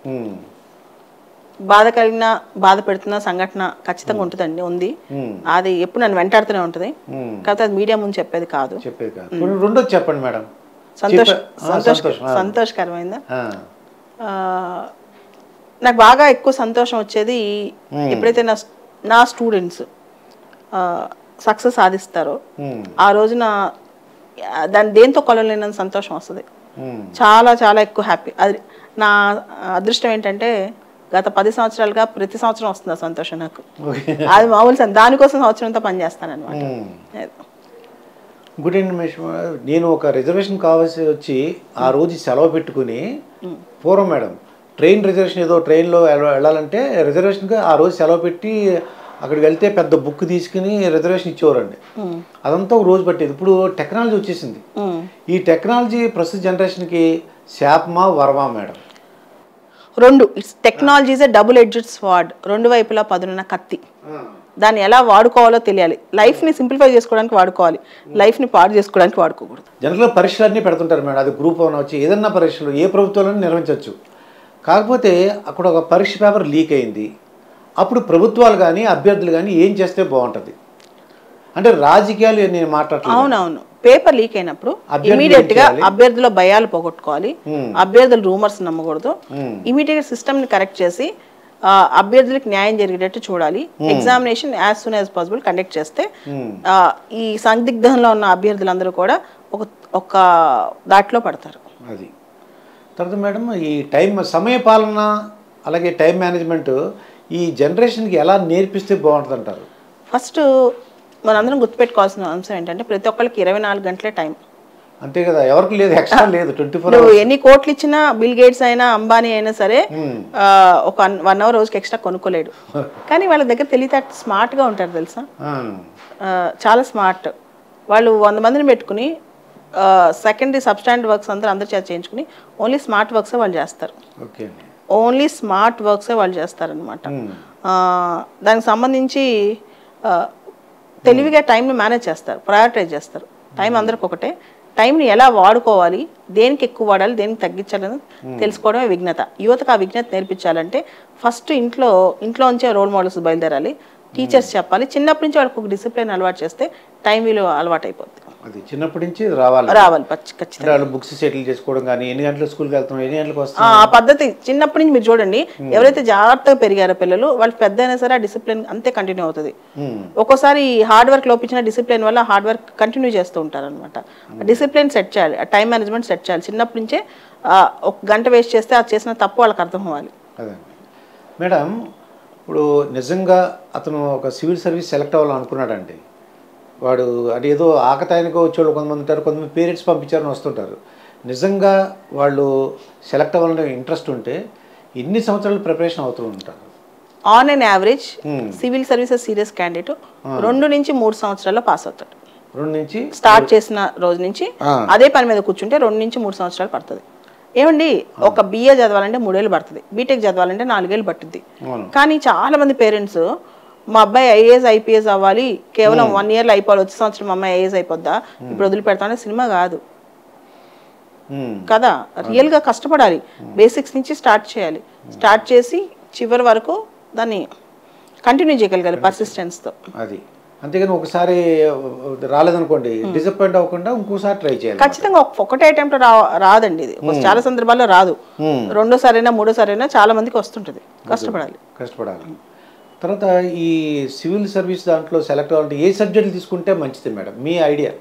Speaker 1: బాధ కలిగిన బాధ పెడుతున్న సంఘటన ఖచ్చితంగా ఉంటుందండి, ఉంది. అది ఎప్పుడు నన్ను వెంటాడుతూనే ఉంటుంది, కాకపోతే అది మీడియా ముందు చెప్పేది కాదు.
Speaker 2: చెప్పేది కాదు. రెండో చెప్పండి మేడం.
Speaker 1: సంతోష సంతోష సంతోషకరమైందా? నాకు బాగా ఎక్కువ సంతోషం వచ్చేది ఎప్పుడైతే నా నా స్టూడెంట్స్ సక్సెస్ సాధిస్తారో ఆ రోజున దాన్ని దేంతో కొలలేనంత సంతోషం వస్తుంది. చాలా చాలా ఎక్కువ హ్యాపీ. అది నా అదృష్టం ఏంటంటే గత పది సంవత్సరాలుగా ప్రతి సంవత్సరం వస్తుంది ఆ సంతోషం నాకు. అది మామూలు దానికోసం సంవత్సరం అంతా పనిచేస్తాను అనమాట.
Speaker 2: Good information. నేను ఒక రిజర్వేషన్ కావాల్సి వచ్చి ఆ రోజు సెలవు పెట్టుకుని, పూర్వం మేడం ట్రైన్ రిజర్వేషన్ ఏదో ట్రైన్లో వెళ్ళాలంటే రిజర్వేషన్గా ఆ రోజు సెలవు పెట్టి అక్కడికి వెళ్తే పెద్ద బుక్ తీసుకుని రిజర్వేషన్ ఇచ్చేవారండి. అదంతా ఒక రోజు పట్టేది. ఇప్పుడు టెక్నాలజీ వచ్చేసింది. ఈ టెక్నాలజీ ప్రస్తుత జనరేషన్కి శాపమా వరమా మేడం?
Speaker 1: రెండు. It's technology is a double edged sword. రెండు వైపులా పదునున్న కత్తి. దాన్ని ఎలా వాడుకోవాలో తెలియాలి. లైఫ్ని సింప్లిఫై చేసుకోవడానికి వాడుకోవాలి, లైఫ్ని పాడు చేసుకోవడానికి వాడుకోకూడదు.
Speaker 2: జనరల్గా పరీక్షలన్నీ పెడుతుంటారు మేడం, అది గ్రూప్ వన్ వచ్చి ఏదన్నా పరీక్షలు ఏ ప్రభుత్వాలను నిర్వహించవచ్చు. కాకపోతే అక్కడ ఒక పరీక్ష పేపర్ లీక్ అయింది, అప్పుడు ప్రభుత్వాలు కానీ అభ్యర్థులు కానీ ఏం చేస్తే బాగుంటుంది? అంటే రాజకీయాలు నేను మాట్లాడలేదు.
Speaker 1: అవునవును, పేపర్ లీక్ అయినప్పుడు ఇమీడియట్ గా అభ్యర్థుల భయాలు పోగొట్టుకోవాలి, అభ్యర్థుల రూమర్స్ నమ్మకూడదు, ఇమీడియట్ సిస్టమ్ ని కరెక్ట్ చేసి అభ్యర్థులకు న్యాయం జరిగేటట్టు చూడాలి. Examination as soon as possible conduct చేస్తే ఈ సందిగ్ధంలో ఉన్న అభ్యర్థులందరూ కూడా ఒక ఒక దాటిలో పడతారు. అది
Speaker 2: తర్వాత మేడం, ఈ టైం సమయ పాలన అలాగే టైం మేనేజ్మెంట్ ఈ జనరేషన్కి ఎలా నేర్పిస్తే బాగుంటుంది అంటారు?
Speaker 1: ఫస్ట్ మనందరం గుర్తుపెట్టుకోవాల్సిన అంశం ఏంటంటే ప్రతి ఒక్కరికి ఇరవై నాలుగు గంటలే టైం.
Speaker 2: అంతే కదా, ఎవరికి లేదు, ఎక్స్ట్రా లేదు. ట్వంటీ ఫోర్
Speaker 1: ఎన్ని కోట్లు ఇచ్చినా బిల్ గేట్స్ అయినా అంబానీ అయినా సరే ఒక వన్ అవర్ రోజుకి ఎక్స్ట్రా కొనుక్కోలేడు. కానీ వాళ్ళ దగ్గర తెలియతే స్మార్ట్గా ఉంటారు తెలుసా, చాలా స్మార్ట్. వాళ్ళు వంద మందిని పెట్టుకుని సెకండరీ సబ్స్టాండర్డ్ వర్క్స్ అందరూ అందరి చేత చేయించుకుని ఓన్లీ స్మార్ట్ వర్క్సే వాళ్ళు చేస్తారు. ఓన్లీ స్మార్ట్ వర్క్సే వాళ్ళు చేస్తారనమాట. దానికి సంబంధించి తెలివిగా టైంని మేనేజ్ చేస్తారు, ప్రయారిటైజ్ చేస్తారు. టైం అందరికి ఒకటే, టైంని ఎలా వాడుకోవాలి, దేనికి ఎక్కువ వాడాలి, దేనికి తగ్గించాలని తెలుసుకోవడమే విజ్ఞత. యువతకు ఆ విజ్ఞత నేర్పించాలంటే ఫస్ట్ ఇంట్లో ఇంట్లో నుంచే రోల్ మోడల్స్ బయలుదేరాలి, టీచర్స్ చెప్పాలి. చిన్నప్పటి నుంచి వాళ్ళకి ఒక డిసిప్లిన్ అలవాటు చేస్తే టైం విలువ అలవాటు అయిపోద్ది.
Speaker 2: అది చిన్నప్పటి నుంచి రావాలి
Speaker 1: రావాలి ఖచ్చితంగా.
Speaker 2: బుక్స్ సెటిల్ చేసుకోవడం కానీ, ఎన్ని గంటల స్కూల్కి వెళ్తాం, ఎన్ని గంటలకు వస్తాం,
Speaker 1: ఆ పద్ధతి చిన్నప్పటి నుంచి మీరు చూడండి. ఎవరైతే జాగ్రత్తగా పెరిగారో పిల్లలు, వాళ్ళు పెద్ద అయినా సరే ఆ డిసిప్లిన్ అంతే కంటిన్యూ అవుతుంది. ఒక్కోసారి హార్డ్ వర్క్ లోపించిన డిసిప్లిన్ వల్ల హార్డ్ వర్క్ కంటిన్యూ చేస్తూ ఉంటారు అనమాట. డిసిప్లిన్ సెట్ చేయాలి, టైం మేనేజ్మెంట్ సెట్ చేయాలి. చిన్నప్పటి నుంచే ఒక గంట వేస్ట్ చేస్తే అది చేసిన తప్పు వాళ్ళకి అర్థం అవ్వాలి.
Speaker 2: అదే మేడం, ఇప్పుడు నిజంగా అతను ఒక సివిల్ సర్వీస్ సెలెక్ట్ అవ్వాలని అనుకున్నాడండి. వాడు అది ఏదో ఆకతాయినికో వచ్చేవాళ్ళు కొంతమంది ఉంటారు, కొంతమంది పేరెంట్స్ పంపించారని వస్తుంటారు. నిజంగా వాళ్ళు సెలెక్ట్ అవ్వాలనే ఇంట్రెస్ట్ ఉంటే ఎన్ని సంవత్సరాలు ప్రిపరేషన్ అవుతూ ఉంటారు?
Speaker 1: On and average civil services serious candidate రెండు నుంచి మూడు సంవత్సరాల్లో పాస్ అవుతాడు.
Speaker 2: రెండు నుంచి
Speaker 1: స్టార్ట్ చేసిన రోజు నుంచి అదే పని మీద కూర్చుంటే రెండు నుంచి మూడు సంవత్సరాలు పడుతుంది. ఏమండి, ఒక బిఏ చదవాలంటే మూడేళ్ళు పడుతుంది, బీటెక్ చదవాలంటే నాలుగేళ్ళు పట్టుద్ది. కానీ చాలా మంది పేరెంట్స్ మా అబ్బాయి ఐఏఎస్ ఐపీఎస్ అవ్వాలి, కేవలం వన్ ఇయర్లో అయిపోవాలి, వచ్చే సంవత్సరం మా అమ్మాయి ఐఏఎస్ అయిపోద్దా, ఇప్పుడు వదిలిపెడతానే సినిమా కాదు కదా. రియల్ గా కష్టపడాలి, బేసిక్స్ నుంచి స్టార్ట్ చేయాలి. స్టార్ట్ చేసి చివరి వరకు దాన్ని కంటిన్యూ చేయగలగాలి పర్సిస్టెన్స్ తో.
Speaker 2: అది అంతేగాని ఒకసారి రాలేదనుకోండి డిసప్పాయింట్ అవ్వకుండా ఇంకోసారి ట్రై చేయాలి.
Speaker 1: ఖచ్చితంగా ఒకటే అటెంప్ట్ రా రాదండి ఇది, చాలా సందర్భాల్లో రాదు. రెండోసారైనా మూడోసారైనా చాలా మందికి వస్తుంటది. కష్టపడాలి
Speaker 2: కష్టపడాలి తర్వాత ఈ సివిల్ సర్వీస్ దాంట్లో సెలెక్ట్ అవ్వాలంటే ఏ సబ్జెక్టులు తీసుకుంటే మంచిది మేడం, మీ ఐడియా?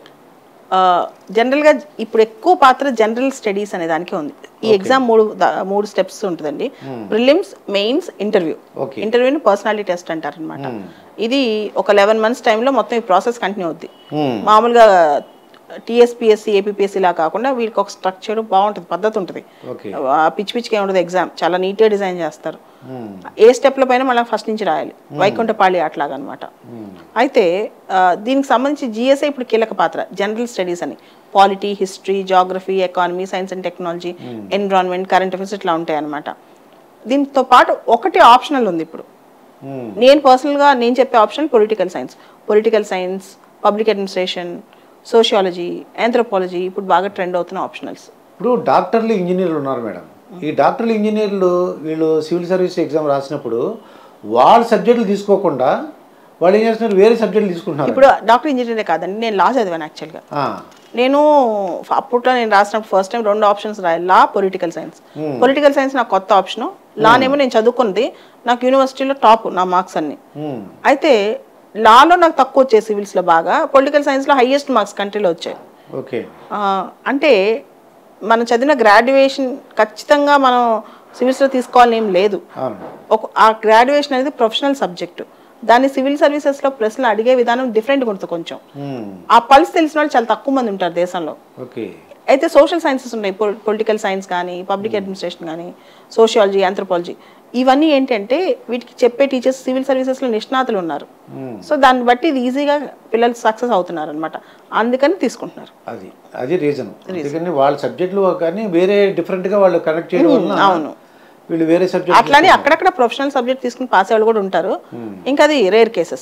Speaker 1: జనరల్గా ఇప్పుడు ఎక్కువ పాత్ర జనరల్ స్టడీస్ అనే దానికి ఉంది. ఈ ఎగ్జామ్ మూడు మూడు స్టెప్స్ ఉంటుందండి. Prelims, mains, interview. ఇంటర్వ్యూని పర్సనాలిటీ టెస్ట్ అంటారు అనమాట. ఇది ఒక లెవెన్ మంత్స్ టైంలో మొత్తం ఈ ప్రాసెస్ కంటిన్యూ అవుద్ది. మామూలుగా టీఎస్పీఎస్సీ ఏపీపీఎస్సీ లా కాకుండా వీళ్ళకి ఒక స్ట్రక్చర్ బాగుంటుంది, పద్ధతి ఉంటుంది. పిచ్చి పిచ్చిగా ఉంటుంది ఎగ్జామ్, చాలా నీట్గా డిజైన్ చేస్తారు. ఏ స్టెప్ల పైన మళ్ళీ ఫస్ట్ నుంచి రాయాలి, వైకుంఠపాళి అట్లాగా అనమాట. అయితే దీనికి సంబంధించి జిఎస్ఏ ఇప్పుడు కీలక పాత్ర. జనరల్ స్టడీస్ అని polity, history, geography, economy, science and technology, environment, current affairs ఇట్లా ఉంటాయి అనమాట. దీంతో పాటు ఒకటి ఆప్షనల్ ఉంది ఇప్పుడు. నేను పర్సనల్గా నేను చెప్పే option political science. Political science, public administration, sociology, anthropology ఇప్పుడు బాగా ట్రెండ్ అవుతున్న ఆప్షనల్స్.
Speaker 2: ఇప్పుడు డాక్టర్లు, ఇంజనీర్లు ఉన్నారు మేడం. ఈ డాక్టర్లు, ఇంజనీర్లు వీళ్ళు సివిల్ సర్వీస్ ఎగ్జామ్ రాసినప్పుడు వాళ్ళ సబ్జెక్టులు తీసుకోకుండా వాళ్ళు ఏం చేస్తున్నారు, వేరే సబ్జెక్టులు తీసుకుంటున్నారు.
Speaker 1: ఇప్పుడు డాక్టర్ ఇంజనీరే కాదండి, నేను లా చదివాను యాక్చువల్గా. నేను అప్పట్లో నేను రాసినప్పుడు ఫస్ట్ టైం రెండు ఆప్షన్స్ రాయాలి, law, political science. Political science నాకు కొత్త ఆప్షను, లానేమో నేను చదువుకున్నది, నాకు యూనివర్సిటీలో టాప్ నా మార్క్స్ అన్ని. అయితే లాలో నాకు తక్కువ వచ్చాయి, సివిల్స్లో బాగా, పొలిటికల్ సైన్స్లో హైయెస్ట్ మార్క్స్ కంట్రీలో వచ్చాయి.
Speaker 2: ఓకే,
Speaker 1: అంటే మనం చదివిన గ్రాడ్యుయేషన్ ఖచ్చితంగా మనం సివిల్స్లో తీసుకోవాలని ఏం లేదు. ఒక ఆ గ్రాడ్యుయేషన్ అనేది ప్రొఫెషనల్ సబ్జెక్టు, దాన్ని సివిల్ సర్వీసెస్లో ప్రశ్నలు అడిగే విధానం డిఫరెంట్గా ఉంటుంది కొంచెం. ఆ పల్స్ తెలిసిన వాళ్ళు చాలా తక్కువ మంది ఉంటారు దేశంలో. అయితే సోషల్ సైన్సెస్ ఉన్నాయి, పొలిటికల్ సైన్స్ కానీ, పబ్లిక్ అడ్మినిస్ట్రేషన్ కానీ, సోషియాలజీ, ఆంథ్రోపాలజీ, ఇవన్నీ ఏంటంటే వీటికి చెప్పే టీచర్స్ సివిల్ సర్వీసెస్లో నిష్ణాతులు ఉన్నారు. సో దాన్ని బట్టి ఇది ఈజీగా పిల్లలు సక్సెస్ అవుతున్నారు అనమాట, అందుకని తీసుకుంటున్నారు.
Speaker 2: అది అది రీజన్. అందుకని వాళ్ళ సబ్జెక్టులు కానీ వేరే డిఫరెంట్గా వాళ్ళు కనెక్ట్ చేయడం వల్ల అవును వీళ్ళు వేరే సబ్జెక్ట్.
Speaker 1: అట్లానే అక్కడక్కడ ప్రొఫెషనల్ సబ్జెక్ట్ తీసుకుని పాస్ అయ్యేవాళ్ళు కూడా ఉంటారు, ఇంకా అది రేర్ కేసెస్.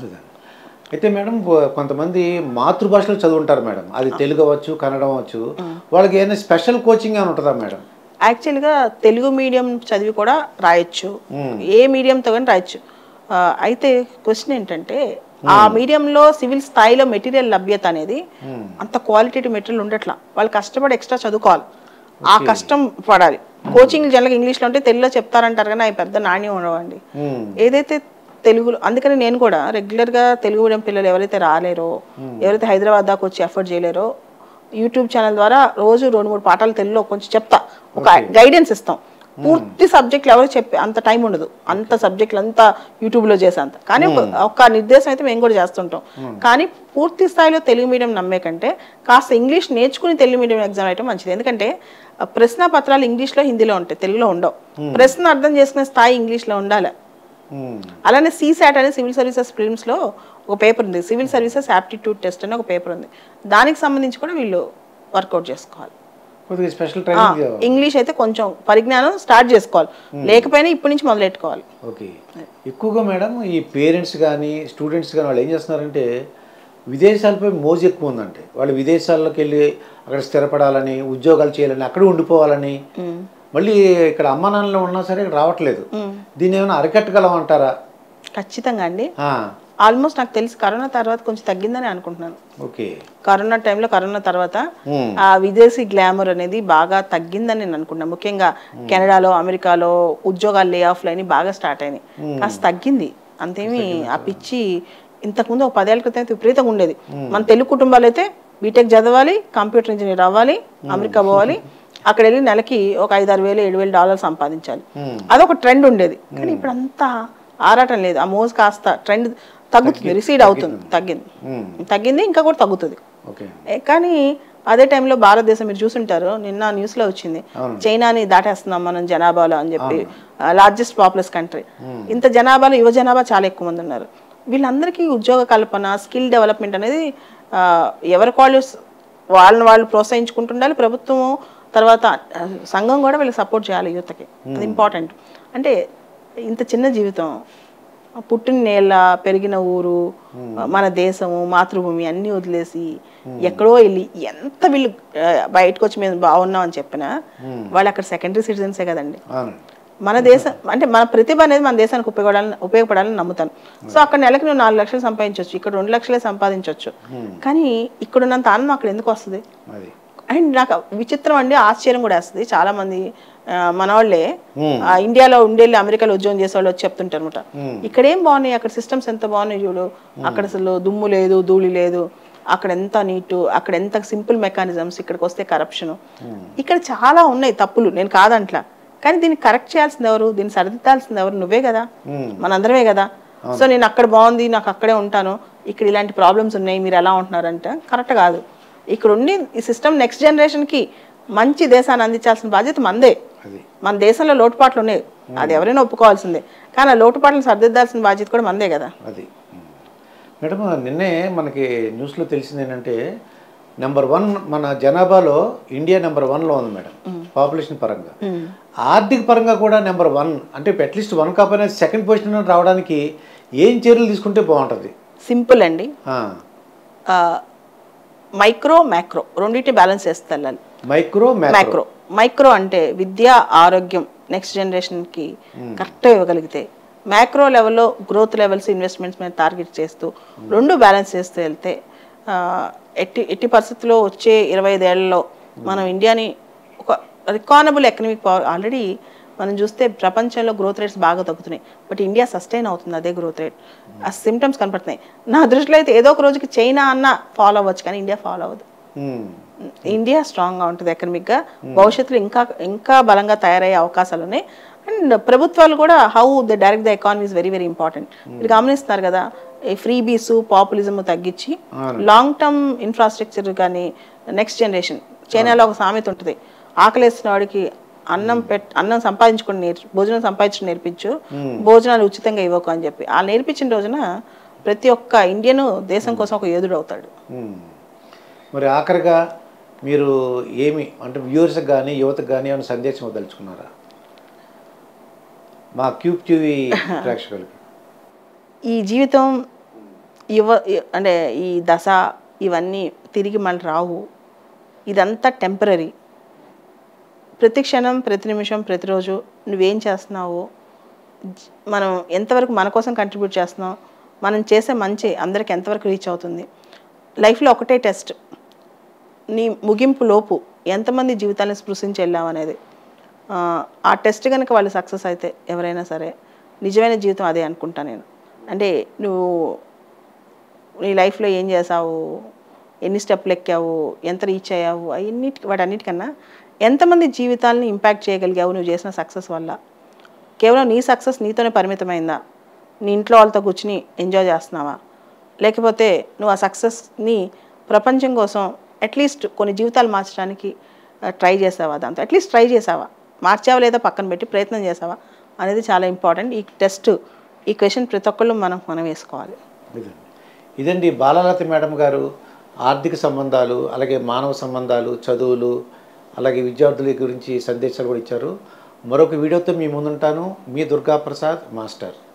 Speaker 2: అయితే మేడం కొంతమంది మాతృభాషలో చదువుంటారు మేడం, అది తెలుగు అవ్వచ్చు, కన్నడం అవ్వచ్చు, వాళ్ళకి ఏమైనా స్పెషల్ కోచింగ్ అని ఉంటుందా మేడం?
Speaker 1: యాక్చువల్గా తెలుగు మీడియం చదివి కూడా రాయొచ్చు, ఏ మీడియంతో కానీ రాయొచ్చు. అయితే క్వశ్చన్ ఏంటంటే ఆ మీడియంలో సివిల్ స్థాయిలో మెటీరియల్ లభ్యత అనేది అంత క్వాలిటేటివ్ మెటీరియల్ ఉండట్లా, వాళ్ళు కష్టపడి ఎక్స్ట్రా చదువుకోవాలి, ఆ కష్టం పడాలి. కోచింగ్ జనరల్గా ఇంగ్లీష్లో ఉంటే తెలుగులో చెప్తారంటారు కానీ అవి పెద్ద నాణ్యం ఉండవండి. ఏదైతే తెలుగులో, అందుకని నేను కూడా రెగ్యులర్గా తెలుగు మీడియం పిల్లలు ఎవరైతే రాలేరో, ఎవరైతే హైదరాబాద్ దాకా వచ్చి ఎఫర్ట్ చేయలేరో, యూట్యూబ్ ఛానల్ ద్వారా రోజు రెండు మూడు పాఠాలు తెలుగులో కొంచెం చెప్తా, ఒక గైడెన్స్ ఇస్తాం. పూర్తి సబ్జెక్టులు ఎవరు చెప్పే అంత టైం ఉండదు, అంత సబ్జెక్టులు అంతా యూట్యూబ్లో చేసేంత, కానీ ఒక నిర్దేశం అయితే మేము కూడా చేస్తుంటాం. కానీ పూర్తి స్థాయిలో తెలుగు మీడియం నమ్మే కంటే కాస్త ఇంగ్లీష్ నేర్చుకుని తెలుగు మీడియం ఎగ్జామ్ అయితే మంచిది. ఎందుకంటే ప్రశ్న పత్రాలు ఇంగ్లీష్లో, హిందీలో ఉంటాయి, తెలుగులో ఉండవు. ప్రశ్న అర్థం చేసుకునే స్థాయి ఇంగ్లీష్లో ఉండాలి. అలానే సీసాట్ అనే సివిల్ సర్వీసెస్ ప్రిలిమ్స్లో ఒక పేపర్ ఉంది, సివిల్ సర్వీసెస్ యాప్టిట్యూడ్ టెస్ట్ అని ఒక పేపర్ ఉంది, దానికి సంబంధించి కూడా వీళ్ళు వర్కౌట్ చేసుకోవాలి.
Speaker 2: కొద్దిగా స్పెషల్ ట్రైనింగ్.
Speaker 1: ఇంగ్లీష్ అయితే కొంచెం పరిజ్ఞానం స్టార్ట్ చేసుకోవాలి, లేకపోయినా ఇప్పటి నుంచి మొదలెట్టుకోవాలి.
Speaker 2: ఓకే. ఎక్కువగా మేడం ఈ పేరెంట్స్ కానీ స్టూడెంట్స్ కానీ వాళ్ళు ఏం చేస్తున్నారంటే విదేశాలపై మోజు ఎక్కువ ఉందంటే, వాళ్ళు విదేశాల్లోకి వెళ్ళి అక్కడ స్థిరపడాలని, ఉద్యోగాలు చేయాలని, అక్కడ ఉండిపోవాలని, మళ్ళీ ఇక్కడ అమ్మ నాన్నలో ఉన్నా సరే రావట్లేదు. దీన్ని ఏమైనా అరికట్టగలమంటారా?
Speaker 1: ఖచ్చితంగా అండి. ఆల్మోస్ట్ నాకు తెలిసి కరోనా తర్వాత కొంచెం తగ్గిందని అనుకుంటున్నాను.
Speaker 2: ఓకే.
Speaker 1: కరోనా టైంలో కరోనా తర్వాత ఆ విదేశీ గ్లామర్ అనేది బాగా తగ్గిందని నేను అనుకుంటున్నాను. ముఖ్యంగా కెనడాలో, అమెరికాలో ఉద్యోగాలు లే ఆఫ్లు అని బాగా స్టార్ట్ అయినాయి. కాస్త తగ్గింది అంతేమి. ఆ పిచ్చి ఇంతకుముందు ఒక పదేళ్ల క్రితం అయితే విపరీతంగా ఉండేది. మన తెలుగు కుటుంబాలు అయితే బీటెక్ చదవాలి, కంప్యూటర్ ఇంజనీర్ అవ్వాలి, అమెరికా పోవాలి, అక్కడ వెళ్ళి నెలకి ఒక ఐదు ఆరు వేలు ఏడు వేలు డాలర్లు సంపాదించాలి, అదొక ట్రెండ్ ఉండేది. కానీ ఇప్పుడు అంతా ఆరాటం లేదు. ఆ మోజ్ కాస్త ట్రెండ్ తగ్గుతుంది, రిసీడ్ అవుతుంది, తగ్గింది తగ్గింది ఇంకా కూడా తగ్గుతుంది. కానీ అదే టైంలో భారతదేశం మీరు చూసుంటారు, నిన్న న్యూస్లో వచ్చింది, చైనాని దాటేస్తున్నాం మనం జనాభాలో అని చెప్పి, లార్జెస్ట్ పాపులస్ కంట్రీ. ఇంత జనాభాలో యువ జనాభా చాలా ఎక్కువ మంది ఉన్నారు. వీళ్ళందరికీ ఉద్యోగ కల్పన, స్కిల్ డెవలప్మెంట్ అనేది ఎవరి వాళ్ళు వాళ్ళని వాళ్ళు ప్రోత్సహించుకుంటుండాలి. ప్రభుత్వము తర్వాత సంఘం కూడా వీళ్ళకి సపోర్ట్ చేయాలి యువతకి, అది ఇంపార్టెంట్. అంటే ఇంత చిన్న జీవితం, పుట్టిన నేల, పెరిగిన ఊరు, మన దేశము, మాతృభూమి అన్నీ వదిలేసి ఎక్కడో వెళ్ళి ఎంత వీళ్ళు బయటకు వచ్చి మేము బాగున్నాం అని చెప్పినా వాళ్ళు అక్కడ సెకండరీ సిటిజన్సే కదండి. మన దేశం అంటే మన ప్రతిభ అనేది మన దేశానికి ఉపయోగపడాలని ఉపయోగపడాలని నమ్ముతాను. సో అక్కడ నెలకి నువ్వు నాలుగు లక్షలు సంపాదించవచ్చు, ఇక్కడ రెండు లక్షలే సంపాదించవచ్చు, కానీ ఇక్కడ ఉన్నంత ఆనందం అక్కడ ఎందుకు వస్తుంది? అండ్ నాకు విచిత్రం అండి, ఆశ్చర్యం కూడా వస్తుంది. చాలా మంది మన వాళ్ళే ఇండియాలో ఉండేళ్ళి అమెరికాలో ఉద్యోగం చేసే వాళ్ళు వచ్చి చెప్తుంటారు అనమాట, ఇక్కడ ఏం బాగున్నాయి, అక్కడ సిస్టమ్స్ ఎంత బాగున్నాయి చూడు, అక్కడ అసలు దుమ్ము లేదు, ధూళి లేదు, అక్కడ ఎంత నీటు, అక్కడ ఎంత సింపుల్ మెకానిజమ్స్, ఇక్కడికి వస్తే కరప్షన్, ఇక్కడ చాలా ఉన్నాయి తప్పులు, నేను కాదంట్లా. కానీ దీన్ని కరెక్ట్ చేయాల్సింది ఎవరు, దీన్ని సరిదిద్దాల్సింది ఎవరు? నువ్వే కదా, మనందరమే కదా. సో నేను అక్కడ బాగుంది, నాకు అక్కడే ఉంటాను, ఇక్కడ ఇలాంటి ప్రాబ్లమ్స్ ఉన్నాయి, మీరు ఎలా ఉంటున్నారంటే కరెక్ట్ కాదు. ఇక్కడ ఉండి ఈ సిస్టమ్ నెక్స్ట్ జనరేషన్కి మంచి దేశాన్ని అందించాల్సిన బాధ్యత మందే. మన దేశంలో లోటుపాట్లు ఉన్నాయి, అది ఎవరైనా ఒప్పుకోవాల్సిందే, కానీ ఆ లోటుపాట్లను సరిదిద్దాల్సిన బాధ్యత కూడా మందే కదా.
Speaker 2: అది మేడం, నిన్నే మనకి న్యూస్లో తెలిసింది ఏంటంటే నెంబర్ వన్ మన జనాభాలో ఇండియా నెంబర్ వన్లో ఉంది మేడం, పాపులేషన్ పరంగా. ఆర్థిక పరంగా కూడా నెంబర్ వన్, అంటే అట్లీస్ట్ వన్ కాకపోయినా సెకండ్ పొజిషన్ రావడానికి ఏం చర్యలు తీసుకుంటే బాగుంటుంది?
Speaker 1: సింపుల్ అండి, మైక్రో మ్యాక్రో రెండింటి బ్యాలెన్స్ చేస్తే వెళ్ళాలి.
Speaker 2: మైక్రో
Speaker 1: మ్యాక్రో మైక్రో అంటే విద్య, ఆరోగ్యం నెక్స్ట్ జనరేషన్కి కరెక్ట్గా ఇవ్వగలిగితే, మ్యాక్రో లెవెల్లో గ్రోత్ లెవెల్స్, ఇన్వెస్ట్మెంట్స్ మీద టార్గెట్ చేస్తూ రెండు బ్యాలెన్స్ చేస్తూ వెళ్తే ఎట్టి ఎట్టి పరిస్థితుల్లో వచ్చే ఇరవై ఐదేళ్లలో మనం ఇండియాని ఒక రికానబుల్ ఎకనమిక్ పవర్, ఆల్రెడీ మనం చూస్తే ప్రపంచంలో గ్రోత్ రేట్స్ బాగా తగ్గుతున్నాయి, బట్ ఇండియా సస్టైన్ అవుతుంది అదే గ్రోత్ రేట్. ఆ సిమ్టమ్స్ కనపడుతున్నాయి. నా దృష్టిలో అయితే ఏదో ఒక రోజుకి చైనా అన్న ఫాలో అవ్వచ్చు, కానీ ఇండియా ఫాలో అవ్వదు. ఇండియా స్ట్రాంగ్గా ఉంటుంది ఎకనమిక్గా, భవిష్యత్తులో ఇంకా ఇంకా బలంగా తయారయ్యే అవకాశాలు ఉన్నాయి. అండ్ ప్రభుత్వాలు కూడా how the direct the economy is very very important. మీరు గమనిస్తున్నారు కదా, ఈ ఫ్రీ బీస్, పాపులిజం తగ్గించి లాంగ్ టర్మ్ ఇన్ఫ్రాస్ట్రక్చర్ కానీ నెక్స్ట్ జనరేషన్. చైనాలో ఒక సామెత ఉంటుంది, ఆకలేసిన వాడికి అన్నం పెట్ అన్నం సంపాదించుకుని నేర్చు భోజనం సంపాదించుకుని నేర్పించు, భోజనాలు ఉచితంగా ఇవ్వకు అని చెప్పి ఆ నేర్పించిన రోజున ప్రతి ఒక్క ఇండియను దేశం కోసం ఒక యోధుడు అవుతాడు.
Speaker 2: మరి ఆఖరిగా మీరు ఏమి అంటే వ్యూవర్స్కి కానీ యువతకు కానీ ఏమైనా సందేశం వదలుచుకున్నారా మా క్యూబ్ టీవీ ప్రేక్షకులకి?
Speaker 1: ఈ జీవితం యువ అంటే ఈ దశ ఇవన్నీ తిరిగి మళ్ళీ రావు, ఇదంతా టెంపరీ. ప్రతి క్షణం, ప్రతి నిమిషం, ప్రతిరోజు నువ్వేం చేస్తున్నావు, మనం ఎంతవరకు మన కోసం కంట్రిబ్యూట్ చేస్తున్నావు, మనం చేసే మంచి అందరికి ఎంతవరకు రీచ్ అవుతుంది. లైఫ్లో ఒకటే టెస్ట్, నీ ముగింపు లోపు ఎంతమంది జీవితాలను స్పృశించి వెళ్ళావు అనేది. ఆ టెస్ట్ కనుక వాళ్ళు సక్సెస్ అయితే ఎవరైనా సరే నిజమైన జీవితం అదే అనుకుంటా నేను. అంటే నువ్వు నీ లైఫ్లో ఏం చేసావు, ఎన్ని స్టెప్లు ఎక్కావు, ఎంత రీచ్ అయ్యావు, అన్నిటి వాటన్నిటికన్నా ఎంతమంది జీవితాలని ఇంపాక్ట్ చేయగలిగావు నువ్వు చేసిన సక్సెస్ వల్ల. కేవలం నీ సక్సెస్ నీతోనే పరిమితమైందా, నీ ఇంట్లో వాళ్ళతో కూర్చుని ఎంజాయ్ చేస్తున్నావా, లేకపోతే నువ్వు ఆ సక్సెస్ని ప్రపంచం కోసం అట్లీస్ట్ కొన్ని జీవితాలు మార్చడానికి ట్రై చేసావా, దాంతో అట్లీస్ట్ ట్రై చేసావా, మార్చావా లేదా పక్కన పెట్టి ప్రయత్నం చేసావా అనేది చాలా ఇంపార్టెంట్. ఈ టెస్ట్, ఈ క్వశ్చన్ ప్రతి ఒక్కళ్ళు మనం మనం వేసుకోవాలి.
Speaker 2: ఇదండి బాలలత మేడం గారు ఆర్థిక సంబంధాలు, అలాగే మానవ సంబంధాలు, చదువులు, అలాగే విద్యార్థుల గురించి సందేశాలు కూడా ఇచ్చారు. మరొక వీడియోతో మీ ముందుంటాను. మీ దుర్గాప్రసాద్ మాస్టర్.